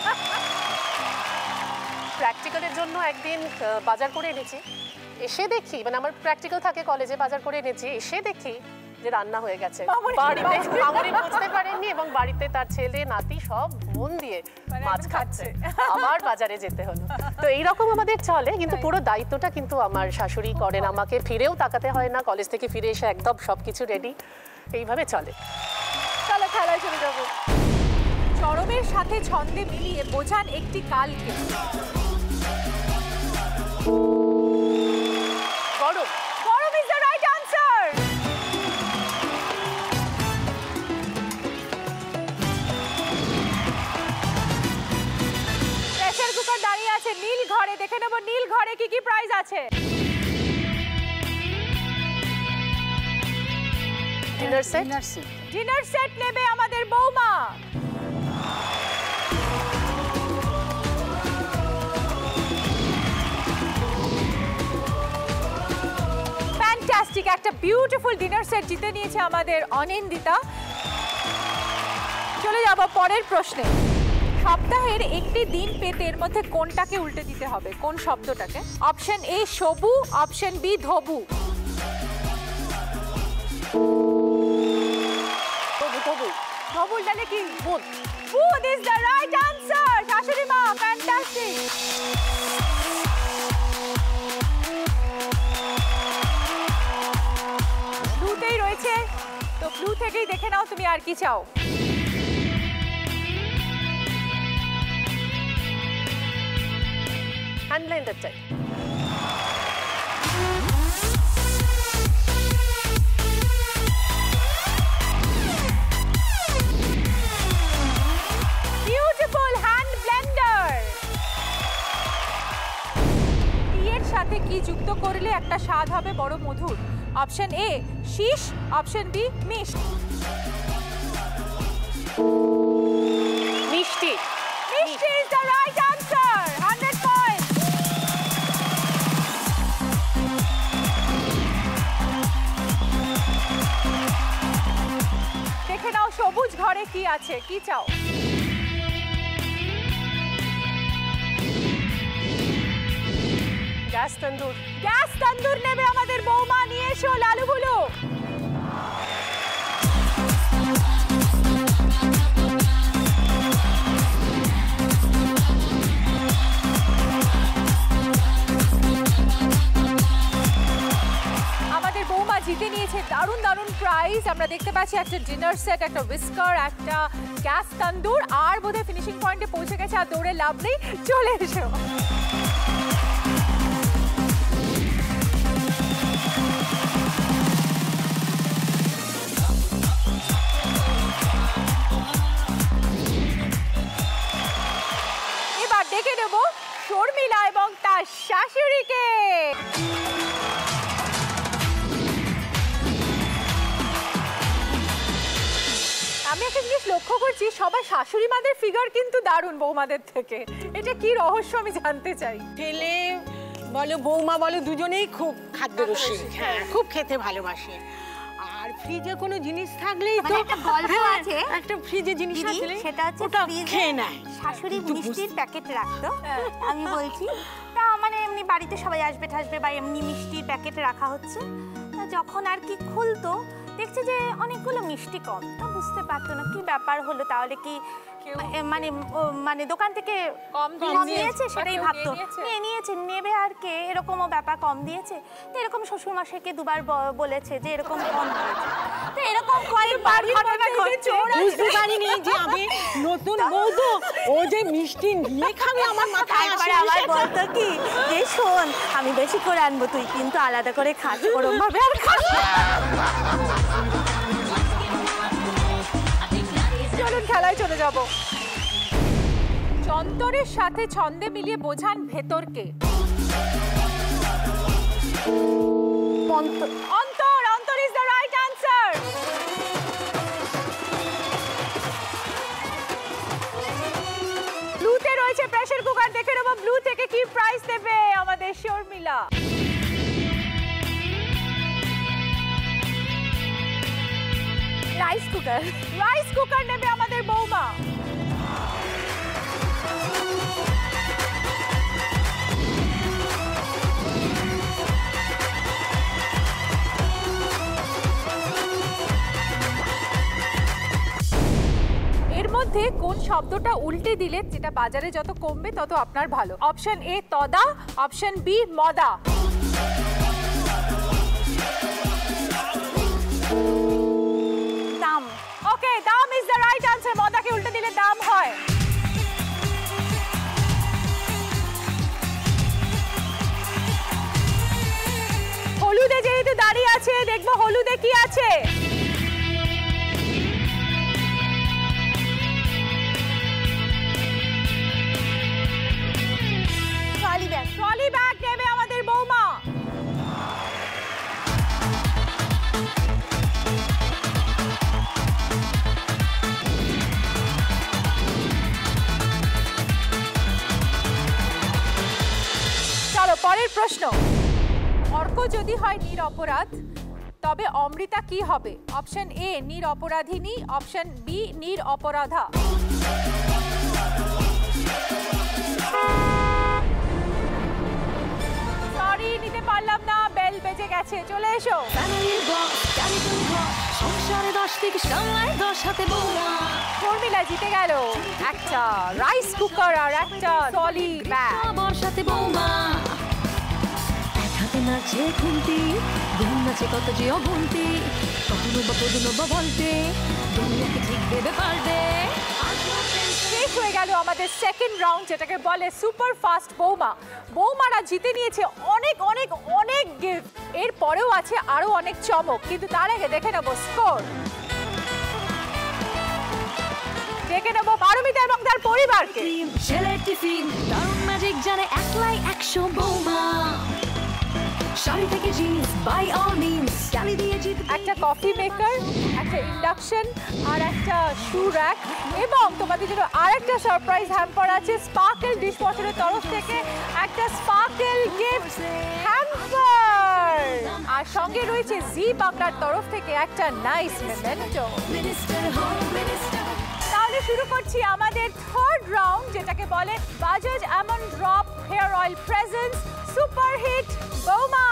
প্র্যাকটিক্যালের জন্য একদিন বাজার করে এনেছি, এসে দেখি মানে আমার প্র্যাকটিক্যাল থাকে কলেজে, বাজার করে এনেছি, এসে দেখি যে রান্না হয়ে গেছে বাড়িতে। মামুনি বুঝতে পারেননি এবং বাড়িতে তার ছেলে নাতি সব মন দিয়ে মাছ খাচ্ছে, আবার বাজারে যেতে হলো। তো এইরকম আমাদের চলে, কিন্তু পুরো দায়িত্বটা কিন্তু আমার শাশুড়ি করেন। আমাকে ফিরেও তাকাতে হয় না, কলেজ থেকে ফিরে এসে একদম সবকিছু রেডি, এইভাবে চলে। চলো খেলায় চলে যাবো। চরমের সাথে ছন্দে মিলিয়ে বোঝান একটি কালকে। গরম। গরম is the right answer. Pressure cooker দাঁড়িয়ে আছে নীল ঘরে, দেখে নেব নীল ঘরে কি কি প্রাইজ আছে। ডিনার সেট নেবে আমাদের বৌমা। ফ্যান্টাস্টিক, একটা বিউটিফুল ডিনার সেট জিতে নিয়েছে আমাদের অনিন্দিতা। চলে যাব পরের প্রশ্নে। সপ্তাহের একটি দিন পেতে এর মধ্যে কোনটাকে উল্টে দিতে হবে, কোন শব্দটাকে? অপশন এ সবু, অপশন বি ধবু। ধবু ডালে কি? বুধ। বুধ ইজ দ্য রাইট আনসার। শাশুড়ি মা ফ্যান্টাস্টিক। ব্লুতেই রয়েছে, তো ব্লু থেকেই দেখে নাও তুমি আর কি চাও। হ্যান্ড ব্লেন্ডার চাই। Beautiful hand blender. টিয়ের সাথে কি যুক্ত করলে একটা স্বাদ হবে বড় মধুর? অপশন এ শীষ, অপশন বি মিষ্টি। মিষ্টি। মিষ্টি is the right answer. 100 point. দেখে নাও সবুজ ঘরে কি আছে, কি চাও? গ্যাস তন্দুর। গ্যাস তন্দুর নেবে আমাদের বৌমা। নিয়ে এসো লালুগুলো। আমাদের বৌমা জিতে নিয়েছে দারুণ দারুণ প্রাইজ। আমরা দেখতে পাচ্ছি একটা ডিনার সেট, একটা হুইস্কার, একটা গ্যাস তন্দুর, আর বোধহয় ফিনিশিং পয়েন্টে পৌঁছে গেছে। আর দৌড়ে লাভ নেই, চলে এসো। এবার ডেকে নেব শর্মিলা এবং তার শাশুড়িকে। আমি একটা জিনিস লক্ষ্য করছি, সবার শাশুড়ি মাদের ফিগার কিন্তু দারুণ বৌমাদের থেকে। এটা কি রহস্য আমি জানতে চাই। ছেলে বলো বৌমা বলো দুজনেই খুব খাদ্য রসিক, হ্যাঁ খুব খেতে ভালোবাসে। আর ফ্রিজে কোনো জিনিস থাকলেই তো একটা গল্প আছে, একটা ফ্রিজে জিনিস থাকলে সেটা হচ্ছে ওটা খেয়ে নেয়। শাশুড়ি মিষ্টির প্যাকেট রাখতো, আমি বলছি তা মানে এমনি বাড়িতে সবাই আসবে টাসবে বা এমনি মিষ্টির প্যাকেট রাখা হচ্ছে, তা যখন আর কি খুলতো দেখছে যে অনেকগুলো মিষ্টি কম, তা বুঝতে পারতো না কি ব্যাপার হলো, তাহলে কি মানে দোকান থেকে কম দিয়েছে সেটাই ভাবতো, নিয়েছে নেবে আর কে এরকমও ব্যাপার কম দিয়েছে। তো এরকম শ্বশুরমশাইকে দুবার বলেছে যে এরকম কম দিয়েছে, তো এরকম কয়েকবার ঘটনা ঘটছে। বুঝতে পারিনি যে আমি নতুন বউ তো ও যে মিষ্টি নিয়ে খাবে আমার মাথায় আসে। আবার বলতো কি যে শোন আমি বেশি করে আনবো, তুই কিন্তু আলাদা করে খাস, ওরম ভাবে আর খাস। চলুন খেলায় চলে যাব। যন্তরের সাথে ছন্দে মিলিয়ে বোঝান ভেতরকে। অন্তর, অন্তর ইজ দ্য রাইট আনসার। ব্লুতে রয়েছে প্রেসার কুকার, দেখে নেব ব্লু থেকে কি প্রাইস দেবে আমাদের Sharmila. Rice cooker, rice cooker নেবে আমাদের বৌমা। এর মধ্যে কোন শব্দটা উল্টে দিলে যেটা বাজারে যত কমবে তত আপনার ভালো? অপশন এ তদা, অপশন বি মদা। দাম। ওকে, দাম ইজ দ্য রাইট আনসার। মদাকে উল্টে দিলে দাম হয়। হলুদে যেহেতু দাঁড়িয়ে আছে, দেখবো হলুদে কি আছে। ট্রলি ব্যাগ, ট্রলি ব্যাগ নেবে আমাদের বৌমা। চলো পরের প্রশ্ন। অর্ক যদি হয় নিরপরাধ তবে অমৃতা কি হবে? অপশন এ নিরপরাধিনী, অপশন বি নিরপরাধা। সরি নিতে পারলাম না, বেল বেজে গেছে, চলে এসো। সংসারে 10 থেকে সামলায় 10 হাতে বৌমা। শর্মিলা জিতে গেল একটা রাইস কুকার আর একটা ট্রলি ব্যাগ। বর্ষাতে বৌমা এক হাতে নাচে খুন্তি, ঘুম নাচে কত যে অগুন্তি, কখনো বা কখনো বা বলতে দুনিয়াকে ঠিক দেবে পারবে। শেষ হয়ে গেল আমাদের সেকেন্ড রাউন্ড, যেটাকে বলে সুপার ফাস্ট বৌমা। বৌমারা জিতে নিয়েছে অনেক অনেক অনেক গিফট, এর পরেও আছে আরো অনেক চমক, কিন্তু তার আগে দেখে নেবো স্কোর। দেখে নেবো পারমিতা এবং তার পরিবারকে। ছেলের টিফিন দারুণ ম্যাজিক জানে একলাই 100 বৌমা। শাড়ি থেকে jeans by all means sari দিয়ে জিত। একটা কফি মেকার, একটা ইন্ডাকশন আর একটা শু র্যাক, এবং তোমাদের জন্য আরেকটা সারপ্রাইজ হ্যাম্পার আছে স্পার্কেল ডিশওয়াশারের তরফ থেকে, একটা স্পার্কেল গিফট হ্যাম্পার। আর সঙ্গে রয়েছে জি বাংলার তরফ থেকে একটা নাইস মেমেন্টো। তাহলে শুরু করছি আমাদের থার্ড রাউন্ড, যেটাকে বলে Bajaj almond drop hair oil presents super hit বৌমা।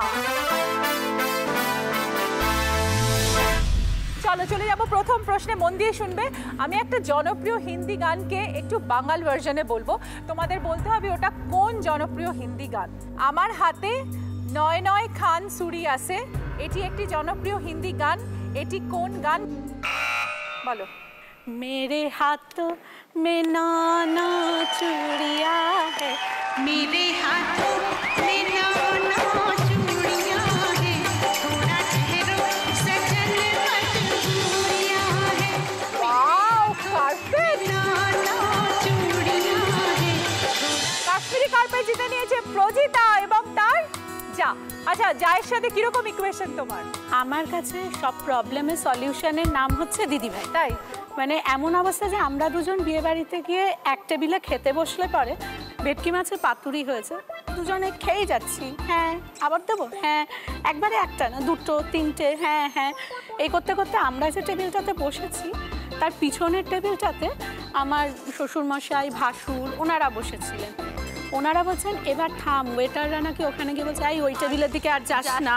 চলো চলে যাবো প্রথম প্রশ্নে, মন দিয়ে শুনবে। আমি একটা জনপ্রিয় হিন্দি গানকে একটু বাঙাল ভার্সনে বলবো, তোমাদের বলতে হবে ওটা কোন জনপ্রিয় হিন্দি গান। আমার হাতে 9 খান চুড়ি আছে, এটি একটি জনপ্রিয় হিন্দি গান, এটি কোন গান বলো? मेरे हाथों में 9 चूड़ियां है, मेरे हाथों में 9 चूड़ियां है, थोड़ा ठहरो सजन मजबूरियां है। Wow, perfect. 9 चूड़ियां है। কাশ্মীরি কার্পেট জিতে নিয়েছে প্রজিতা এবং তার যা। আচ্ছা, জায়ের সাথে কিরকম ইকুয়েশন তোমার? আমার কাছে সব প্রবলেমের সলিউশনের নাম হচ্ছে দিদিভাই। তাই মানে এমন অবস্থা যে আমরা দুজন বিয়ে বাড়িতে গিয়ে এক টেবিলে খেতে বসলে পরে ভেটকি মাছের পাতুরি হয়েছে, দুজনে খেয়েই যাচ্ছি, হ্যাঁ আবার দেবো, হ্যাঁ একবারে একটা না দুটো তিনটে, হ্যাঁ হ্যাঁ এই করতে করতে আমরা যে টেবিলটাতে বসেছি তার পিছনের টেবিলটাতে আমার শ্বশুরমশাই ভাসুর ওনারা বসেছিলেন। ওনারা বলছেন এবার থাম, ওয়েটাররা নাকি ওখানে গিয়ে বলছে এই ওই টেবিলের দিকে আর যাস না।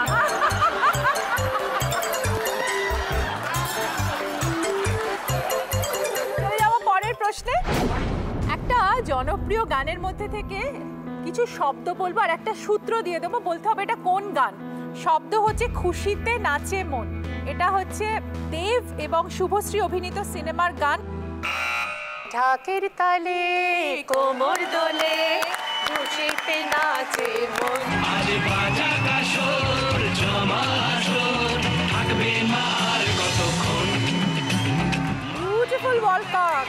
চলে যাবো পরের প্রশ্নে। একটা জনপ্রিয় গানের মধ্যে থেকে কিছু শব্দ বলবো আর একটা সূত্র দিয়ে দেবো, বলতে হবে এটা কোন গান। শব্দ হচ্ছে খুশিতে নাচে মন, এটা হচ্ছে দেব এবং শুভশ্রী অভিনীত সিনেমার গান। ঢাকের তালে কোমর দোলে খুশিতে নাচে মন, আরে বাজা কাশর জমা আসর থাকবে মার কতক্ষণ। Beautiful world cup.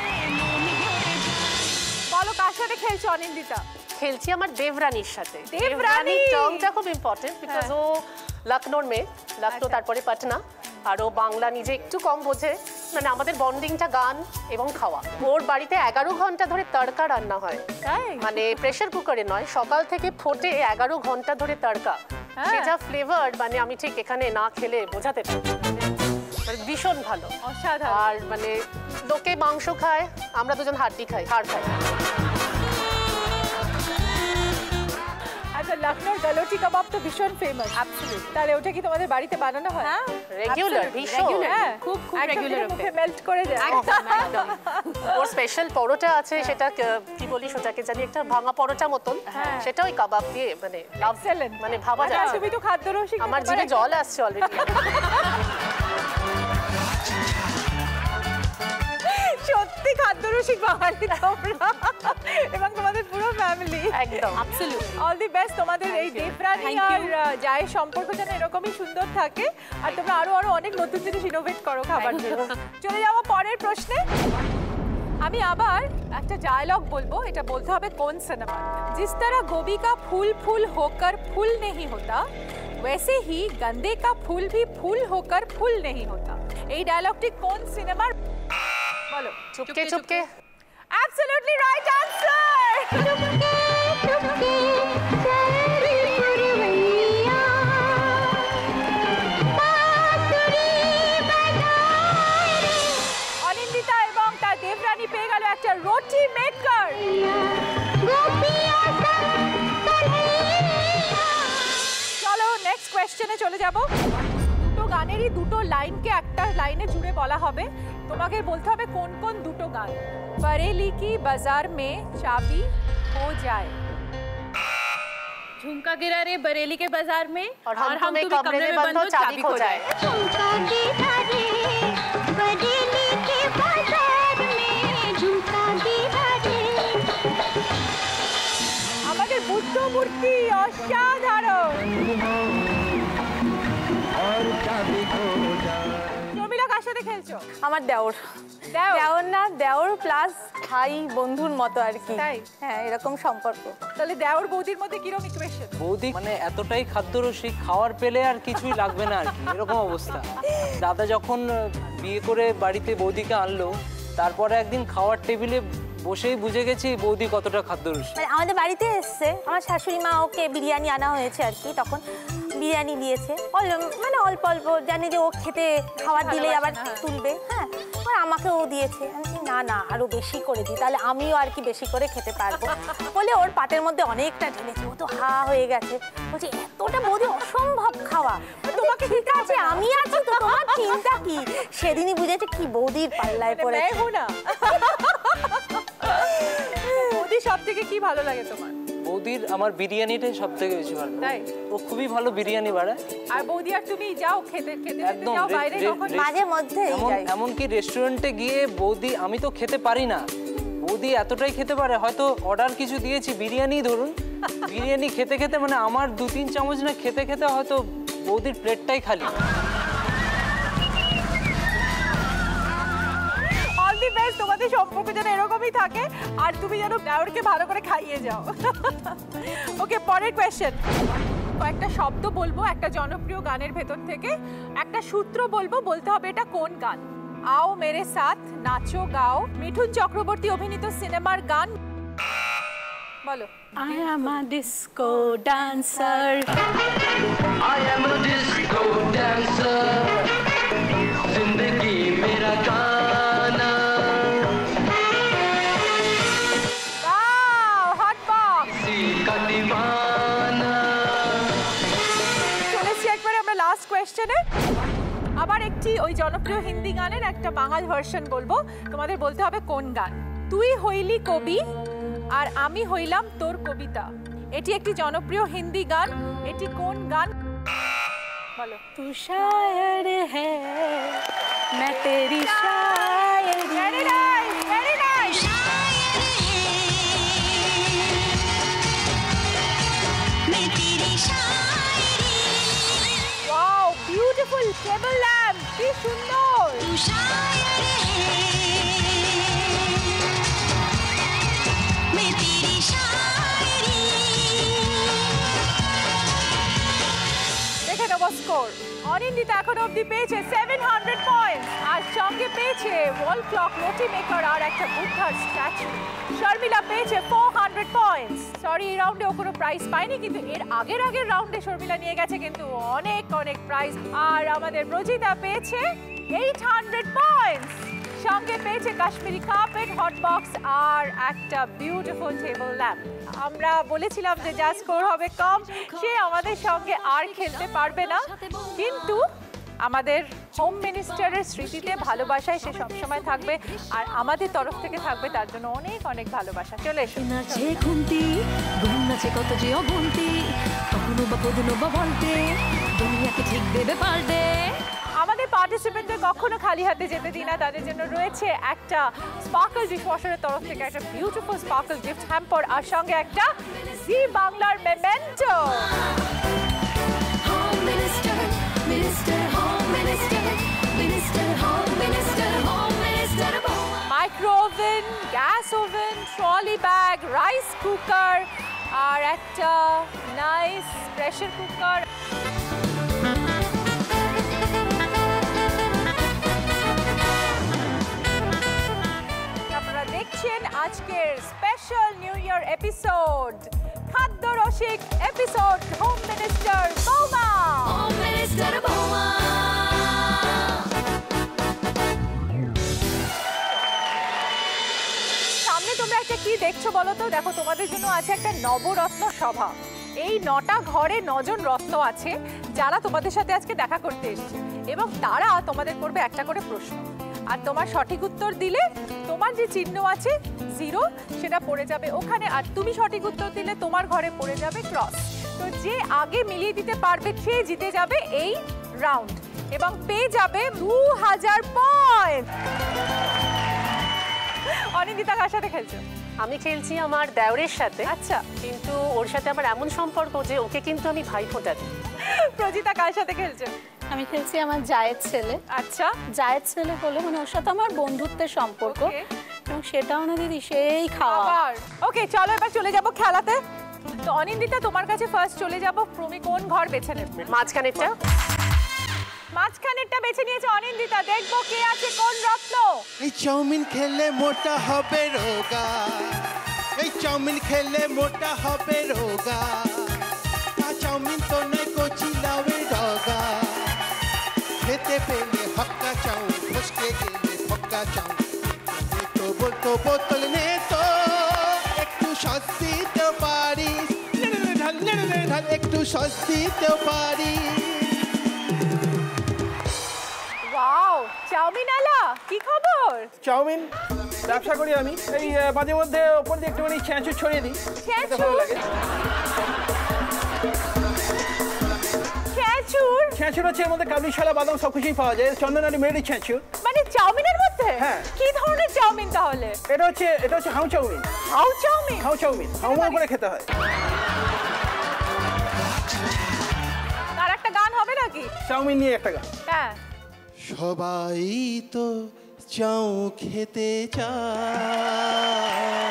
বলো কার সাথে খেলছো অনিন্দিতা? খেলছি আমার দেবরানীর সাথে। দেবরানী টার্মটা খুব ইম্পর্টেন্ট বিকজ ও লখনৌর মেয়ে, লখনৌ তারপরে পাটনা, আর ও বাংলা নিজে একটু কম বোঝে। মানে আমাদের বন্ডিংটা গান এবং খাওয়া। ওর বাড়িতে 11 ঘন্টা ধরে তড়কা রান্না হয়, মানে প্রেসার কুকারে নয়, সকাল থেকে ফোটে 11 ঘন্টা ধরে তড়কা। সেটা ফ্লেভার মানে আমি ঠিক এখানে না খেলে বোঝাতে পারি, মানে ভীষণ ভালো। আর মানে লোকে মাংস খায়, আমরা দুজন হাড্ডি খাই, হাড় খাই। আচ্ছা, লখনৌর গালোটি কাবাব তো ভীষণ ফেমাস। অ্যাবসলিউট। তাহলে ওটা কি তোমাদের বাড়িতে বানানো হয়? হ্যাঁ, রেগুলার, ভীষণ খুব খুব রেগুলার, মুখে মেল্ট করে যায়। একদম একদম। ওর স্পেশাল পরোটা আছে, সেটা কি বলি সেটাকে জানি, একটা ভাঙা পরোটা মতন, সেটা ওই কাবাব দিয়ে মানে এক্সেলেন্ট, মানে ভাবা যায়। তুমি তো খাদ্যরসিক, আমার জিভে জল আসছে অলরেডি। সত্যি খাদ্যরসিক বাঙালি তোমরা এবং তোমাদের পুরো ফ্যামিলি। একদম অ্যাবসলিউট। অল দি বেস্ট তোমাদের এই দেবরানী আর জায়ের সম্পর্ক যেন এরকমই সুন্দর থাকে আর তোমরা আরো আরো অনেক নতুন জিনিস ইনোভেট করো খাবার জন্য। চলে যাবো পরের প্রশ্নে। আমি আবার একটা ডায়লগ বলবো, এটা বলতে হবে কোন সিনেমা। जिस तरह गोभी का फूल फूल होकर फूल नहीं होता वैसे ही गंदे का फूल भी फूल होकर फूल नहीं होता। এই ডায়লগটি কোন সিনেমার? বলো। Chupke Chupke. Absolutely right answer. Chupke Chupke চারি পুরवैया बांसुरी बजाए। অনিন্দিতা এবং তার দেবরানী পেয়ে গেল একটা রুটি মেকার। চলো নেক্সট কোয়েশ্চেনে চলে যাব। দুটো গানেরই দুটো লাইনকে একটা লাইনে জুড়ে বলা হবে, তোমাকে বলতে হবে কোন কোন দুটো গান। बरेली की बाजार में चाबी हो जाए। झुमका गिरा रे बरेली के बाजार में और हम तुम्हें कमरे में बंद हो चाबी खो जाए। झुमका गिरा रे बरेली के बाजार में झुमका गिरा रे। আমাদের বুদ্ধ মূর্তি অসাধারণ। শর্মিলা কার সাথে খেলছো? আমার দেওর। দেওর না, দেওর প্লাস ভাই বন্ধুর মতো আর কি। তাই? হ্যাঁ, এরকম সম্পর্ক। তাহলে দেওর বৌদির মধ্যে কিরকম ইকুয়েশন? বৌদি মানে এতটাই খাদ্যরসিক, খাওয়ার পেলে আর কিছুই লাগবে না আর কি, এরকম অবস্থা। দাদা যখন বিয়ে করে বাড়িতে বৌদিকে আনলো, তারপরে একদিন খাওয়ার টেবিলে বসেই বুঝে গেছি বৌদি কতটা খাদ্যরসিক। মানে আমাদের বাড়িতে এসছে, আমার শাশুড়ি মা ওকে বিরিয়ানি আনা হয়েছে আর কি, তখন বিরিয়ানি দিয়েছে, মানে অল্প অল্প, জানি যে ও খেতে খাবার দিলে আবার তুলবে, হ্যাঁ, আর আমাকেও দিয়েছে। আমি না না আরো বেশি করে দিই, তাহলে আমিও আর কি বেশি করে খেতে পারবো বলে ওর পাতের মধ্যে অনেকটা ঢেলেছে। ও তো হা হয়ে গেছে, বলছি এতটা বৌদি অসম্ভব খাওয়া, তোমাকে ঠিক আছে আমি আছি তো, তোমার চিন্তা কি। সেদিনই বুঝেছে কি বৌদির পাল্লায় পড়ে। বৌদি সব থেকে কি ভালো লাগে তোমার? বৌদির আমার বিরিয়ানিটাই সব থেকে বেশি ভালো। তাই? ও খুবই ভালো বিরিয়ানি বানায়। আর বৌদি আর তুমি যাও খেতে খেতে একদম যাও বাইরে কখন? মাঝে মধ্যে এমনকি রেস্টুরেন্টে গিয়ে বৌদি, আমি তো খেতে পারি না, বৌদি এতটাই খেতে পারে, হয়তো অর্ডার কিছু দিয়েছি বিরিয়ানি ধরুন, বিরিয়ানি খেতে খেতে মানে আমার 2-3 চামচ না খেতে খেতে হয়তো বৌদির প্লেটটাই খালি। অল দি বেস্ট, তোমাদের সম্পর্ক যেন এরকমই থাকে আর তুমি যেন দেওরকে ভালো করে খাইয়ে যাও। ওকে, পরের কোয়েশ্চেন। কয়েকটা শব্দ বলবো একটা জনপ্রিয় গানের ভেতর থেকে, একটা সূত্র বলবো, বলতে হবে এটা কোন গান। आओ मेरे साथ नाचो गाओ মিঠুন চক্রবর্তী অভিনীত সিনেমার গান। বলো। I am a disco dancer. I am a disco dancer. जिंदगी मेरा गाना. Wow, hot box. का दीवाना. চলে এসেছি একবারে আমরা লাস্ট কোয়েশ্চেনে। আবার একটি ওই জনপ্রিয় হিন্দি গানের একটা বাঙাল ভার্সন বলবো, তোমাদের বলতে হবে কোন গান। তুই হইলি কবি আর আমি হইলাম তোর কবিতা, এটি একটি জনপ্রিয় হিন্দি গান, এটি কোন গান বলো। तू शायर है मैं तेरी शायरी। Very nice, very nice. Wow, beautiful table lamp, কি সুন্দর। দেখে নেবো স্কোর। অনিন্দিতা এখনো অবধি পেয়েছে 700 পয়েন্টস, আর সঙ্গে পেয়েছে ওয়াল ক্লক, রুটি মেকার আর একটা বুদ্ধার স্ট্যাচু। শর্মিলা পেয়েছে 400 পয়েন্টস। সরি, এই রাউন্ডে ও কোনো প্রাইজ পায়নি, কিন্তু এর আগের রাউন্ডে শর্মিলা নিয়ে গেছে কিন্তু অনেক প্রাইজ। আর আমাদের ব্রজিতা পেয়েছে 800 পয়েন্টস, সঙ্গে পেয়েছে কাশ্মীরি কার্পেট, হট বক্স আর একটা বিউটিফুল টেবল ল্যাম্প। আমরা বলেছিলাম যে যা স্কোর হবে কম সে আমাদের সঙ্গে আর খেলতে পারবে না, কিন্তু আমাদের হোম মিনিস্টারের স্মৃতিতে ভালোবাসায় সে সবসময় থাকবে, আর আমাদের তরফ থেকে থাকবে তার জন্য অনেক ভালোবাসা। চলে এসো। নাচে খুন্তি গুণ নাচে কত যে অগুন্তি, কখনো বা কখনো বা বলতে দুনিয়াকে ঠিক দেবে পাল্টে। আমাদের পার্টিসিপেন্টদের কখনো খালি হাতে যেতে দিই না, তাদের জন্য রয়েছে একটা স্পার্কল ডিশওয়াশারের তরফ থেকে একটা বিউটিফুল স্পার্কল গিফট হ্যাম্পার, আর সঙ্গে একটা জি বাংলার memento. Micro oven, gas oven, trolley bag, rice cooker আর একটা নাইস প্রেসার কুকার। আপনারা দেখছেন আজকের স্পেশাল নিউ ইয়ার এপিসোড, খাদ্য রসিক এপিসোড, হোম মিনিস্টার বৌমা। হোম মিনিস্টার বৌমা। সামনে তোমরা একটা কি দেখছো বলো তো? দেখো, তোমাদের জন্য আছে একটা নবরত্ন সভা। এই 9টা ঘরে 9 জন রত্ন আছে যারা তোমাদের সাথে আজকে দেখা করতে এসেছে, এবং তারা তোমাদের করবে একটা করে প্রশ্ন, আর তোমার সঠিক উত্তর দিলে তোমার যে চিহ্ন আছে 0 সেটা পড়ে যাবে ওখানে, আর তুমি সঠিক উত্তর দিলে তোমার ঘরে পড়ে যাবে ক্রস। তো যে আগে মিলিয়ে দিতে পারবে সে জিতে যাবে এই রাউন্ড এবং পেয়ে যাবে 2000 পয়েন্ট। অনিন্দিতা কার সাথে খেলছো? আমি খেলছি আমার দেওরের সাথে। আচ্ছা, কিন্তু ওর সাথে আমার এমন সম্পর্ক যে ওকে কিন্তু আমি ভাইফোঁটা দিই। প্রজিতা কার সাথে খেলছো? আমি খেলছি আমার জায়ের ছেলে। আচ্ছা, জায়ের ছেলে বলে মানে ওর সাথে আমার বন্ধুত্বের সম্পর্ক, এবং সেটাও না দিদি সেই খাবার। ওকে, চলো এবার চলে যাব খেলাতে। তো অনিন্দিতা, তোমার কাছে ফার্স্ট চলে যাব, তুমি কোন ঘর বেছে নেবে? মাঝখানেরটা। মাঝখানেরটা বেছে নিয়েছে অনিন্দিতা, দেখবো কে আছে কোন রত্ন। এই চাউমিন খেলে মোটা হবে রোগা, এই চাউমিন খেলে মোটা হবে রোগা, চাউমিন তো নয় কচি লাউয়ের ডগা, খেতে পেলে হক্কা চাউমিন, ফসকে গেলে ফক্কা চাউমিন, তো বলতো বোতল নে তো একটু সস্তিতে পারিস, একটু সস্তিতে পারিস। ওয়াও, চাউমিন আলা, কি খবর? চাউমিন ব্যবসা করি আমি, এই মাঝে মধ্যে ওপর দিয়ে একটুখানি ছেঁচুর ছড়িয়ে দিই, খেতে ভালো লাগে। ছেঁচুর? ছেঁচুর হচ্ছে এর মধ্যে কাবলি শালা বাদাম সব কিছুই পাওয়া যায়, চন্দনারি মেরি ছেঁচুর। মানে চাউমিনের মধ্যে? হ্যাঁ। কি ধরনের চাউমিন তাহলে? এটা হচ্ছে how chowmein. How chowmein? How chowmein, how করে খেতে হয়। আর একটা গান হবে নাকি? চাউমিন নিয়ে একটা গান। হ্যাঁ। সবাই তো চাউ খেতে চায়,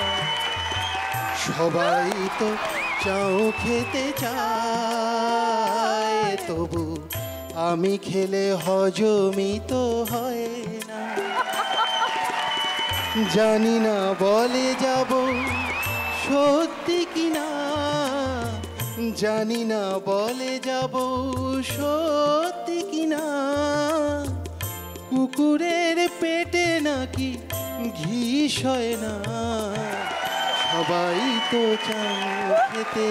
সবাই তো চাউ খেতে চায়, তবু আমি খেলে হজমি তো হয় না, জানি না বলে যাব সত্যি সত্যি কিনা জানি না, বলে যাব সত্যি কিনা কুকুরের পেটে নাকি ঘি সয় না। সবাই তো চায় খেতে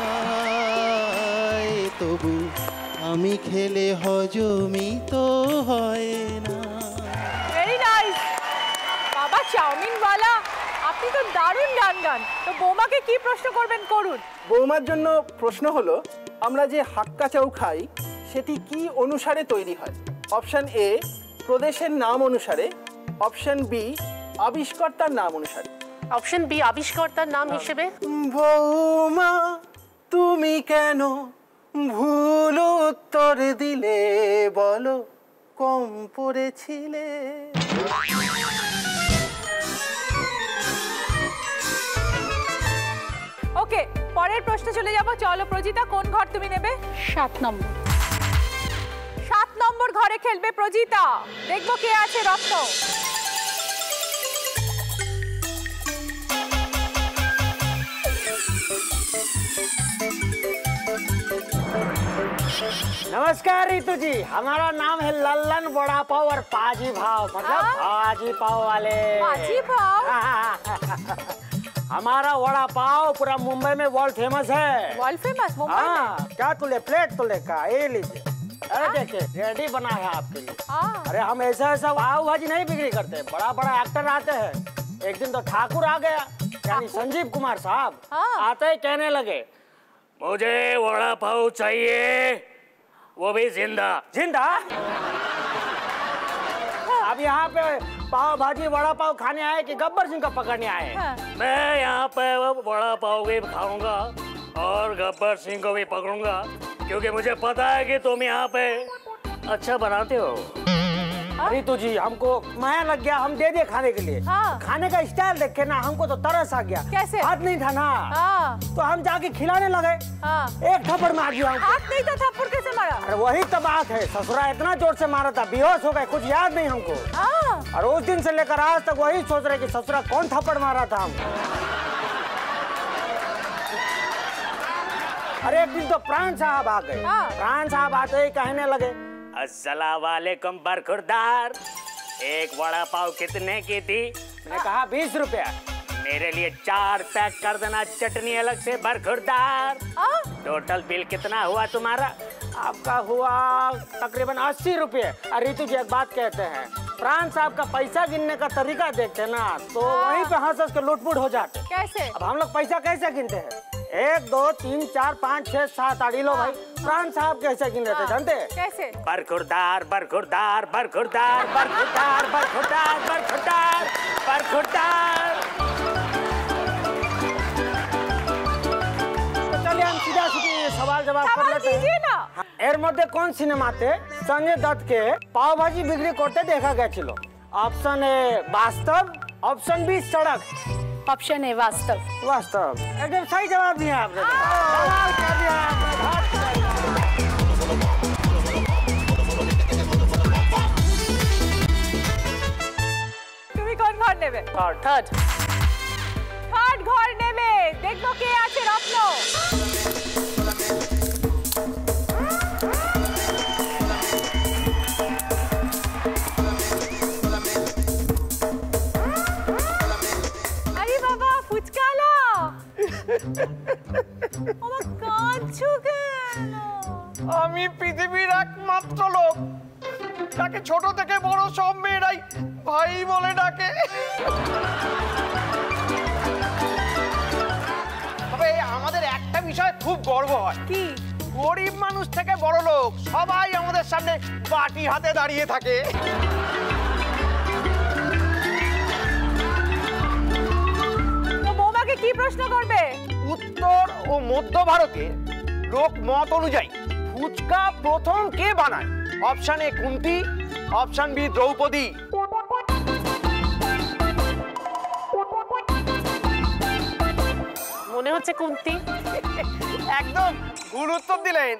চায়, তবু আমি খেলে হজমই তো হয় না। ভেরি নাইস বাবা চাউমিনওয়ালা, আপনি তো দারুণ গান গান। তো বৌমাকে কি প্রশ্ন করবেন করুন। বৌমার জন্য প্রশ্ন হলো, আমরা যে হাক্কা চাউ খাই সেটি কি অনুসারে তৈরি হয়? অপশন এ প্রদেশের নাম অনুসারে, অপশন বি আবিষ্কর্তার নাম অনুসারে। অপশন বি আবিষ্কর্তার নাম হিসেবে। বৌমা তুমি কেন ভুল উত্তর দিলে, বলো কম পড়েছিলে। ওকে, পরের প্রশ্নে চলে যাব। চলো প্রজিতা, কোন ঘর তুমি নেবে? 7 নম্বর। 7 নম্বর ঘরে খেলবে প্রজিতা। দেখবো কে আছে রত্ন। नमस्कार रितु जी, हमारा नाम है लल्लन वड़ा पाव और पाजी भाव, मतलब भाजी पाव वाले। भाजी पाव? हमारा वड़ा पाव पूरा मुंबई में वर्ल्ड फेमस है। वर्ल्ड फेमस मुंबई में? क्या तुले प्लेट तुले का, ये लीजिए। अरे देखिए रेडी बना है आपके लिए। अरे हम ऐसा ऐसा पाव भाजी नहीं बिक्री करते, बड़ा बड़ा एक्टर आते हैं। एक दिन तो ठाकुर आ गया, यानी संजीव कुमार साहब, आते ही कहने लगे मुझे वड़ा पाव चाहिए, वो भी जिंदा। जिंदा? अब यहाँ पे पाव भाजी वड़ा पाव खाने आए कि गब्बर सिंह का पकड़ने आए? मैं यहाँ पे वड़ा पाव भी खाऊंगा और गब्बर सिंह को भी पकड़ूंगा, क्योंकि मुझे पता है कि तुम यहाँ पे अच्छा बनाते हो। रितु जी, हमको माया लग गया, हम दे दिए खाने के लिए। खाने का स्टाइल देख के ना हमको तो तरस आ गया। कैसे? हाथ नहीं था ना, तो हम जाके खिलाने लगे। एक थप्पड़ मार दिया हमको। हाथ नहीं था, थप्पड़ कैसे मारा? अरे वही तो बात है, ससुरा इतना जोर से मारा था, बेहोश हो गए, कुछ याद नहीं हमको। और उस दिन से लेकर आज तक वही सोच रहे कि ससुरा कौन थप्पड़ मारा था हमको। अरे एक दिन तो प्राण साहब आ गए। प्राण साहब आते ही कहने लगे, अस्सलाम वालेकुम बरखुरदार, एक वड़ा पाव कितने की थी? मैंने कहा 20 रुपया। मेरे लिए 4 पैक कर देना चटनी अलग से बरखुरदार। टोटल बिल कितना हुआ तुम्हारा? आपका हुआ तकरीबन 80 रुपये। रितु जी एक बात कहते हैं, प्राण साहब का पैसा गिनने का तरीका देखते ना, तो वहीं पे हंस हंस के लुटपुट हो जाते। कैसे? अब हम लोग पैसा कैसे गिनते हैं? 1 2 3 4 5 6 7 8 लो भाई। प्राण साहब कैसे गिन रहे थे जानते? कैसे? बरखुरदार बरखुरदार बरखुरदार बरखुरदार बरखुरदार बरखुरदार बरखुरदार। तो चलिए हम सीधा सीधी सवाल जवाब कर लेते हैं ना। एर मध्य कौन सिनेमाते संजय दत्त के पाव भाजी बिक्री करते देखा गया? ऑप्शन ए वास्तव, ऑप्शन बी सड़क, ऑप्शन ए वास्तव। वास्तव एकदम सही जवाब दिया आपने। कमाल कर दिया आपने। তুমি কোন ঘর নেবে? থার্ড। থার্ড ঘর নেবে। দেখবো কে আছে রত্ন। আমি পৃথিবীর একমাত্র লোক যাকে ছোট থেকে বড় সব মেয়েরাই ভাই বলে ডাকে। তবে আমাদের একটা বিষয় খুব গর্ব হয়। কি? গরিব মানুষ থেকে বড় লোক সবাই আমাদের সামনে বাটি হাতে দাঁড়িয়ে থাকে। তো বৌমাকে কি প্রশ্ন করবে? উত্তর ও মধ্য ভারতে লোক মত অনুযায়ী ফুচকা প্রথম কে বানায়? Option A Kunti, option B Draupadi. মনে হচ্ছে কুন্তি। একদম ভুল উত্তর দিলেন।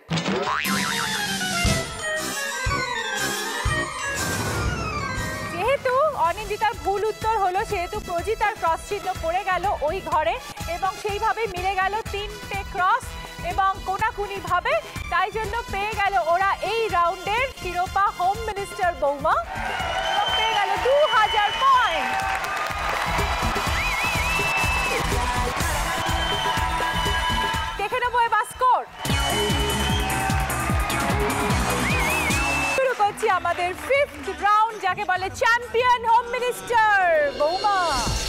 যেহেতু অনেক অনিন্দিতার ভুল উত্তর হলো, সেহেতু প্রজিত আর ক্রস চিহ্ন পড়ে গেল ওই ঘরে এবং সেইভাবে মিলে গেল 3টে ক্রস এবং কোনাকুনি ভাবে, তাই জন্য পেয়ে গেল ওরা এই রাউন্ডের শিরোপা হোম মিনিস্টার বৌমা এবং পেয়ে গেল 2000 পয়েন্ট। দেখে নেবো এবার স্কোর। শুরু করছি আমাদের 5th রাউন্ড, যাকে বলে চ্যাম্পিয়ন হোম মিনিস্টার বৌমা।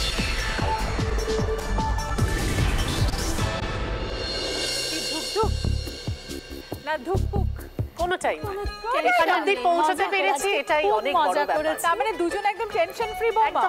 ধুকধুক না ধুকপুক কোনোটাই এখানে অবধি পৌঁছাতে পেরেছি, এটাই অনেক বড় ব্যাপার। তার মানে দুজন একদম টেনশন ফ্রি বৌমা।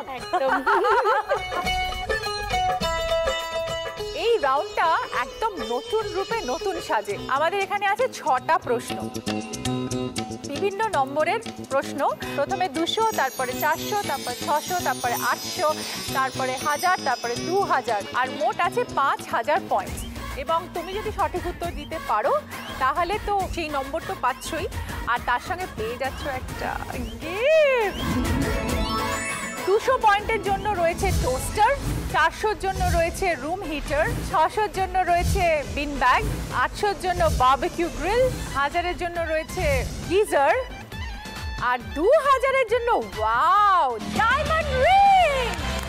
এই রাউন্ডটা একদম নতুন রূপে নতুন সাজে। আমাদের এখানে আছে 6টা প্রশ্ন, বিভিন্ন নম্বরের প্রশ্ন। প্রথমে 200, তারপরে 400, তারপরে 600, তারপরে 800, তারপরে 1000, তারপরে 2000, আর মোট আছে 5000 পয়েন্ট। এবং তুমি যদি সঠিক উত্তর দিতে পারো তাহলে তো সেই নম্বর তো পাচ্ছই, আর তার সঙ্গে পেয়ে যাচ্ছ একটা গিফট। 200 পয়েন্টের জন্য রয়েছে টোস্টার, 400-র জন্য রয়েছে রুম হিটার, 600-র জন্য রয়েছে বিন ব্যাগ, 800-র জন্য বারবিকিউ গ্রিল, 1000-এর জন্য রয়েছে গিজার, আর 2000-এর জন্য ওয়াও ডায়মন্ড রিং।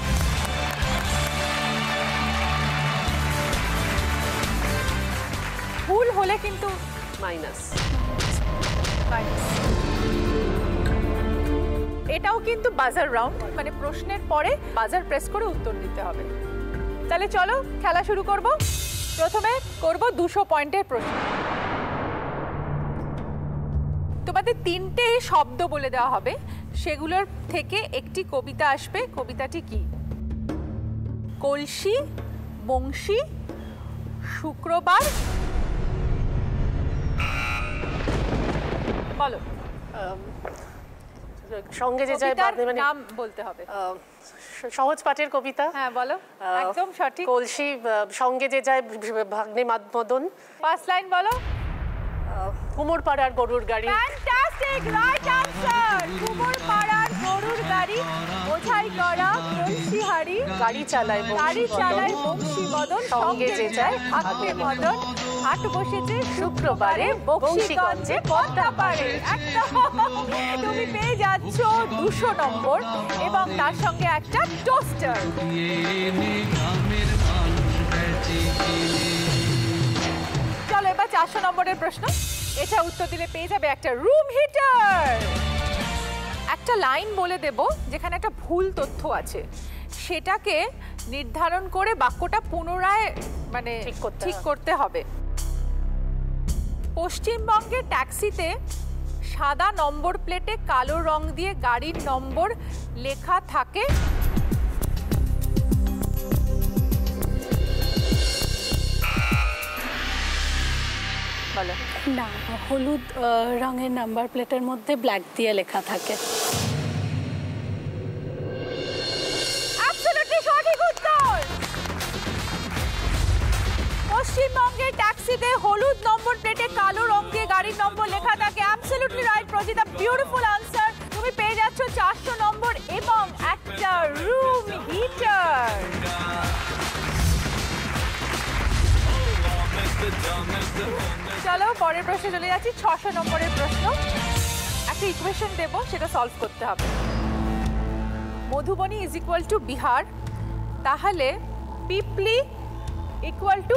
ভুল হলে কিন্তু মাইনাস। এটাও কিন্তু বাজার রাউন্ড, মানে প্রশ্নের পরে বাজার প্রেস করে উত্তর দিতে হবে। তাহলে চলো খেলা শুরু করব। প্রথমে করব 200 পয়েন্টের প্রশ্ন। তোমাদের 3টে শব্দ বলে দেওয়া হবে, সেগুলোর থেকে একটি কবিতা আসবে। কবিতাটি কি? কলসি, বংশী, শুক্রবার। বলো। সঙ্গে যে যায় মানে নাম বলতে হবে। সহজ পাঠের কবিতা। হ্যাঁ বলো, একদম সঠিক। কলসি, সঙ্গে যে যায় ভাগ্নে মদন। ফার্স্ট লাইন বলো। কুমোর পাড়ার গরুর গাড়ি। Fantastic, right answer. কুমোর পাড়ার গরুর গাড়ি, বোঝাই করা কলসি হাড়ি, গাড়ি চালায় বংশী মদন, সঙ্গে যে যায় ভাগ্নে মদন, হাট বসেছে শুক্রবারে বংশীগঞ্জে পদ্মা পাড়ে। তুমি পেয়ে যাচ্ছ 200 নম্বর এবং তার সঙ্গে একটা টোস্টার। চলো এবার 400 নম্বরের প্রশ্ন। এটা উত্তর দিলে পেয়ে যাবে একটা রুম হিটার। একটা লাইন বলে দেব যেখানে একটা ভুল তথ্য আছে, সেটাকে নির্ধারণ করে বাক্যটা পুনরায় মানে ঠিক করতে হবে। পশ্চিমবঙ্গের ট্যাক্সিতে সাদা নম্বর প্লেটে কালো রং দিয়ে গাড়ির নম্বর লেখা থাকে। বলো। না, হলুদ রঙের নাম্বার প্লেটের মধ্যে ব্ল্যাক দিয়ে লেখা থাকে। পশ্চিমবঙ্গের ট্যাক্সিতে হলুদ নম্বর প্লেটে কালো রং দিয়ে গাড়ির নম্বর লেখা থাকে। Absolutely right Prajita, beautiful answer. তুমি পেয়ে যাচ্ছ 400 নম্বর এবং একটা রুম হিটার। চলো পরের প্রশ্নে চলে যাচ্ছি। 600 নম্বরের প্রশ্ন। একটা ইকুয়েশন দেব, সেটা সলভ করতে হবে। Madhubani is equal to Bihar, তাহলে পিপলি ইকুয়াল টু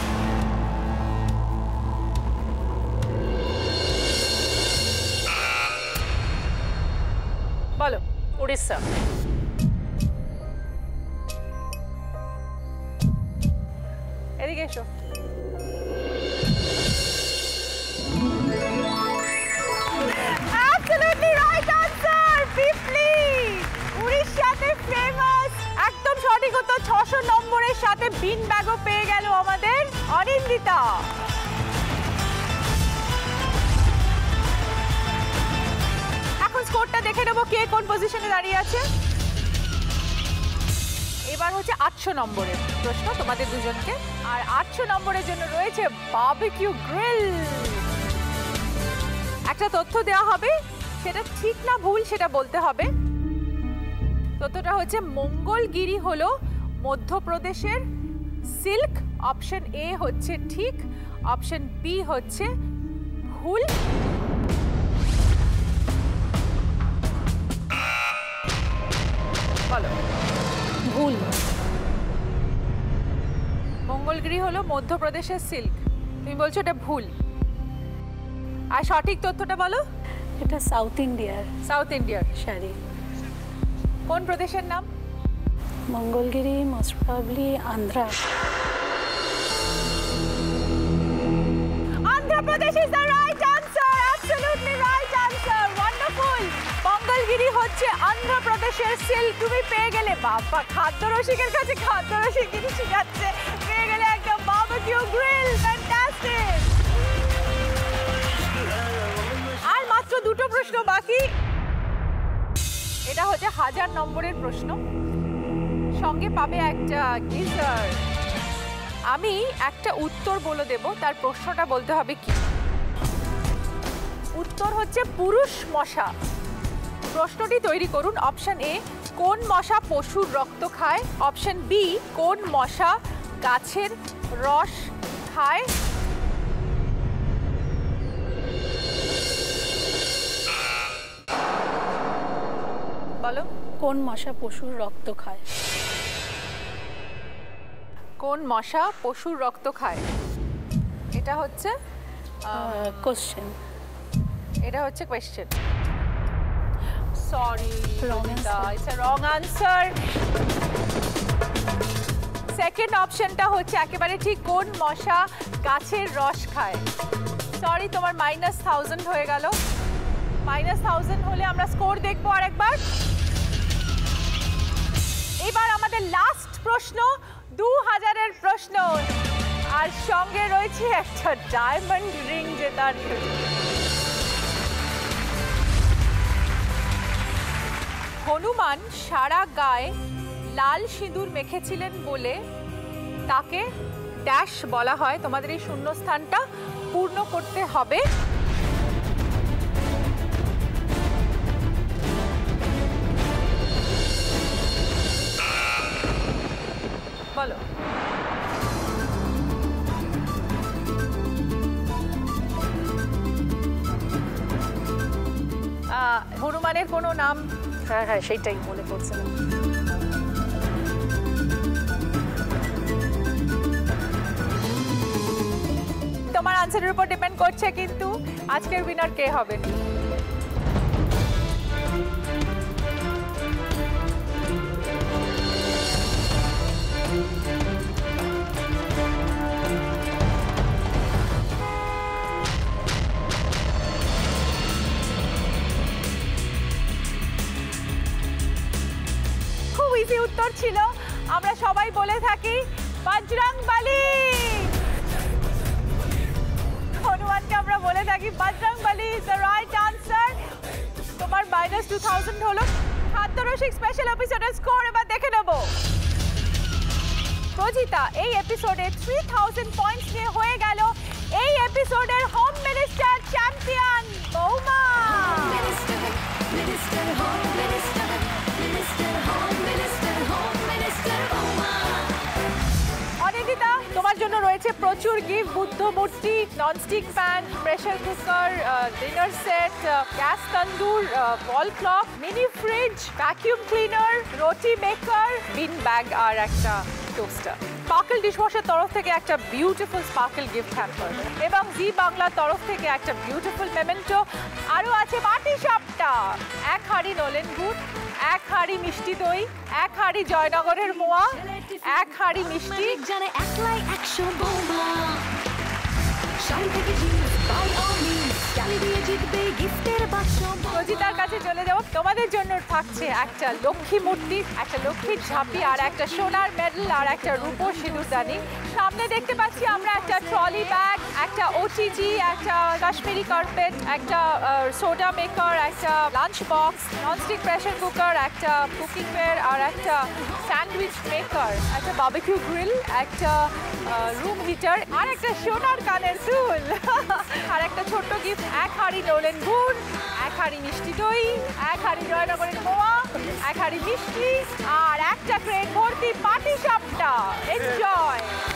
বলো। উড়িষ্যা। এদিকে এসো। Absolutely right answer, পিপলি উড়িষ্যাতে ফেমাস। একদম সঠিক উত্তর। 600 নম্বরের সাথে বিন ব্যাগও পেয়ে গেল আমাদের অনিন্দিতা। এখন স্কোরটা দেখে নেবো কে কোন পজিশনে দাঁড়িয়ে আছে। এবার হচ্ছে 800 নম্বরের প্রশ্ন তোমাদের দুজনকে, আর 800 নম্বরের জন্য রয়েছে বারবিকিউ গ্রিল। একটা তথ্য দেওয়া হবে, সেটা ঠিক না ভুল সেটা বলতে হবে। তথ্যটা হচ্ছে মঙ্গলগিরি হলো মধ্যপ্রদেশের সিল্ক। অপশন এ হচ্ছে ঠিক, অপশন বি হচ্ছে ভুল। বলো। ভুল। মঙ্গলগিরি হলো মধ্যপ্রদেশের সিল্ক, তুমি বলছো এটা ভুল। আর সঠিক তথ্যটা বলো। এটা সাউথ ইন্ডিয়ার। সাউথ ইন্ডিয়ার শাড়ি। কোন প্রদেশের নাম? Mangalagiri, most probably Andhra. Andhra Pradesh is the right answer. Absolutely right answer. Wonderful. Mangalagiri হচ্ছে আন্ধ্র প্রদেশের সিল্ক। তুমি পেয়ে গেলে, বাবা খাদ্য রসিকের কাছে খাদ্য রসিক জিনিসই যাচ্ছে, পেয়ে গেলে একটা বারবিকিউ গ্রিল। ফ্যান্টাস্টিক। আর মাত্র দুটো প্রশ্ন বাকি। এটা হচ্ছে 1000 নম্বরের প্রশ্ন, সঙ্গে পাবে একটা গিজার। আমি একটা উত্তর বলে দেব, তার প্রশ্নটা বলতে হবে কি। উত্তর হচ্ছে পুরুষ মশা। প্রশ্নটি তৈরি করুন। অপশন এ, কোন মশা পশুর রক্ত খায়? অপশন বি, কোন মশা গাছের রস খায়? বলো। কোন মশা পশুর রক্ত খায়? কোন মশা পশুর রক্ত খায়? এটা হচ্ছে কোশ্চেন। এটা হচ্ছে question. Sorry, it's a wrong answer. Second অপশনটা হচ্ছে একেবারে ঠিক, কোন মশা গাছের রস খায়। সরি, তোমার -1000 হয়ে গেল। -1000 হলে আমরা স্কোর দেখবো আরেকবার। এবার আমাদের লাস্ট প্রশ্ন, 2000-এর প্রশ্ন, আর সঙ্গে রয়েছে একটা ডায়মন্ড রিং জেতার। হনুমান সারা গায়ে লাল সিঁদুর মেখেছিলেন বলে তাকে ড্যাশ বলা হয়। তোমাদের এই শূন্যস্থানটা পূর্ণ করতে হবে। বলো। হনুমানের কোনো নাম? হ্যাঁ হ্যাঁ, সেইটাই মনে পড়ছে না। তোমার আনসারের উপর ডিপেন্ড করছে কিন্তু আজকের উইনার কে হবে। খুব ইজি উত্তর ছিল। আমরা সবাই বলে থাকি বজরংবলী। হনুমানকে আমরা বলে থাকি Bajrangbali is the right answer. তোমার -2000 হলো। খাদ্য রসিক স্পেশাল এপিসোডের স্কোর এবার দেখে নেব। প্রজিতা এই এপিসোডে 3000 পয়েন্টস নিয়ে হয়ে গেল এই এপিসোডের হোম মিনিস্টার চ্যাম্পিয়ন বৌমা। অনিন্দিতা, তোমার জন্য রয়েছে প্রচুর গিফট, বুদ্ধ মূর্তি, nonstick pan, pressure cooker, dinner set, gas tandoor, wall clock, mini fridge, vacuum cleaner, রুটি মেকার, বিন ব্যাগ আর একটা টোস্টার। স্পার্কেল ডিশওয়াশের তরফ থেকে একটা বিউটিফুল স্পার্কেল গিফট হ্যাম্পার এবং জি বাংলার তরফ থেকে একটা বিউটিফুল মেমেন্টো। আরও আছে বাটি সাপটা, 1 হাঁড়ি নলেন গুড়, 1 হাঁড়ি মিষ্টি দই, 1 হাঁড়ি জয়নগরের মোয়া, 1 হাঁড়ি মিষ্টি। জানে একলাই 100 বৌমা। শাড়ি থেকে জিন্স বাই অল মিন্স, চালি দিয়ে জিতবে গিফটের বাক্স। রজিতার কাছে চলে যাবো। তোমাদের জন্য থাকছে একটা লক্ষ্মী মূর্তি, একটা লক্ষ্মীর ঝাঁপি, আর একটা সোনার মেডেল, আর একটা রূপোর সিঁদুরদানি। সামনে দেখতে পাচ্ছি আমরা একটা ট্রলি ব্যাগ, একটা ওটিজি, একটা কাশ্মীরি কার্পেট, একটা সোডা মেকার, একটা lunch box, nonstick pressure cooker, একটা কুকিং ওয়্যার, আর একটা স্যান্ডউইচ মেকার, একটা বারবিকিউ গ্রিল, একটা রুম হিটার, আর একটা সোনার কানের দুল, আর একটা ছোট্ট গিফট 1 হাঁড়ি নলেন গুড়, 1 হাঁড়ি মিষ্টি দই, 1 হাঁড়ি জয়নগরের মোয়া, 1 হাঁড়ি মিষ্টি আর একটা ট্রেন ভর্তি পাটি সাপটা। এনজয়।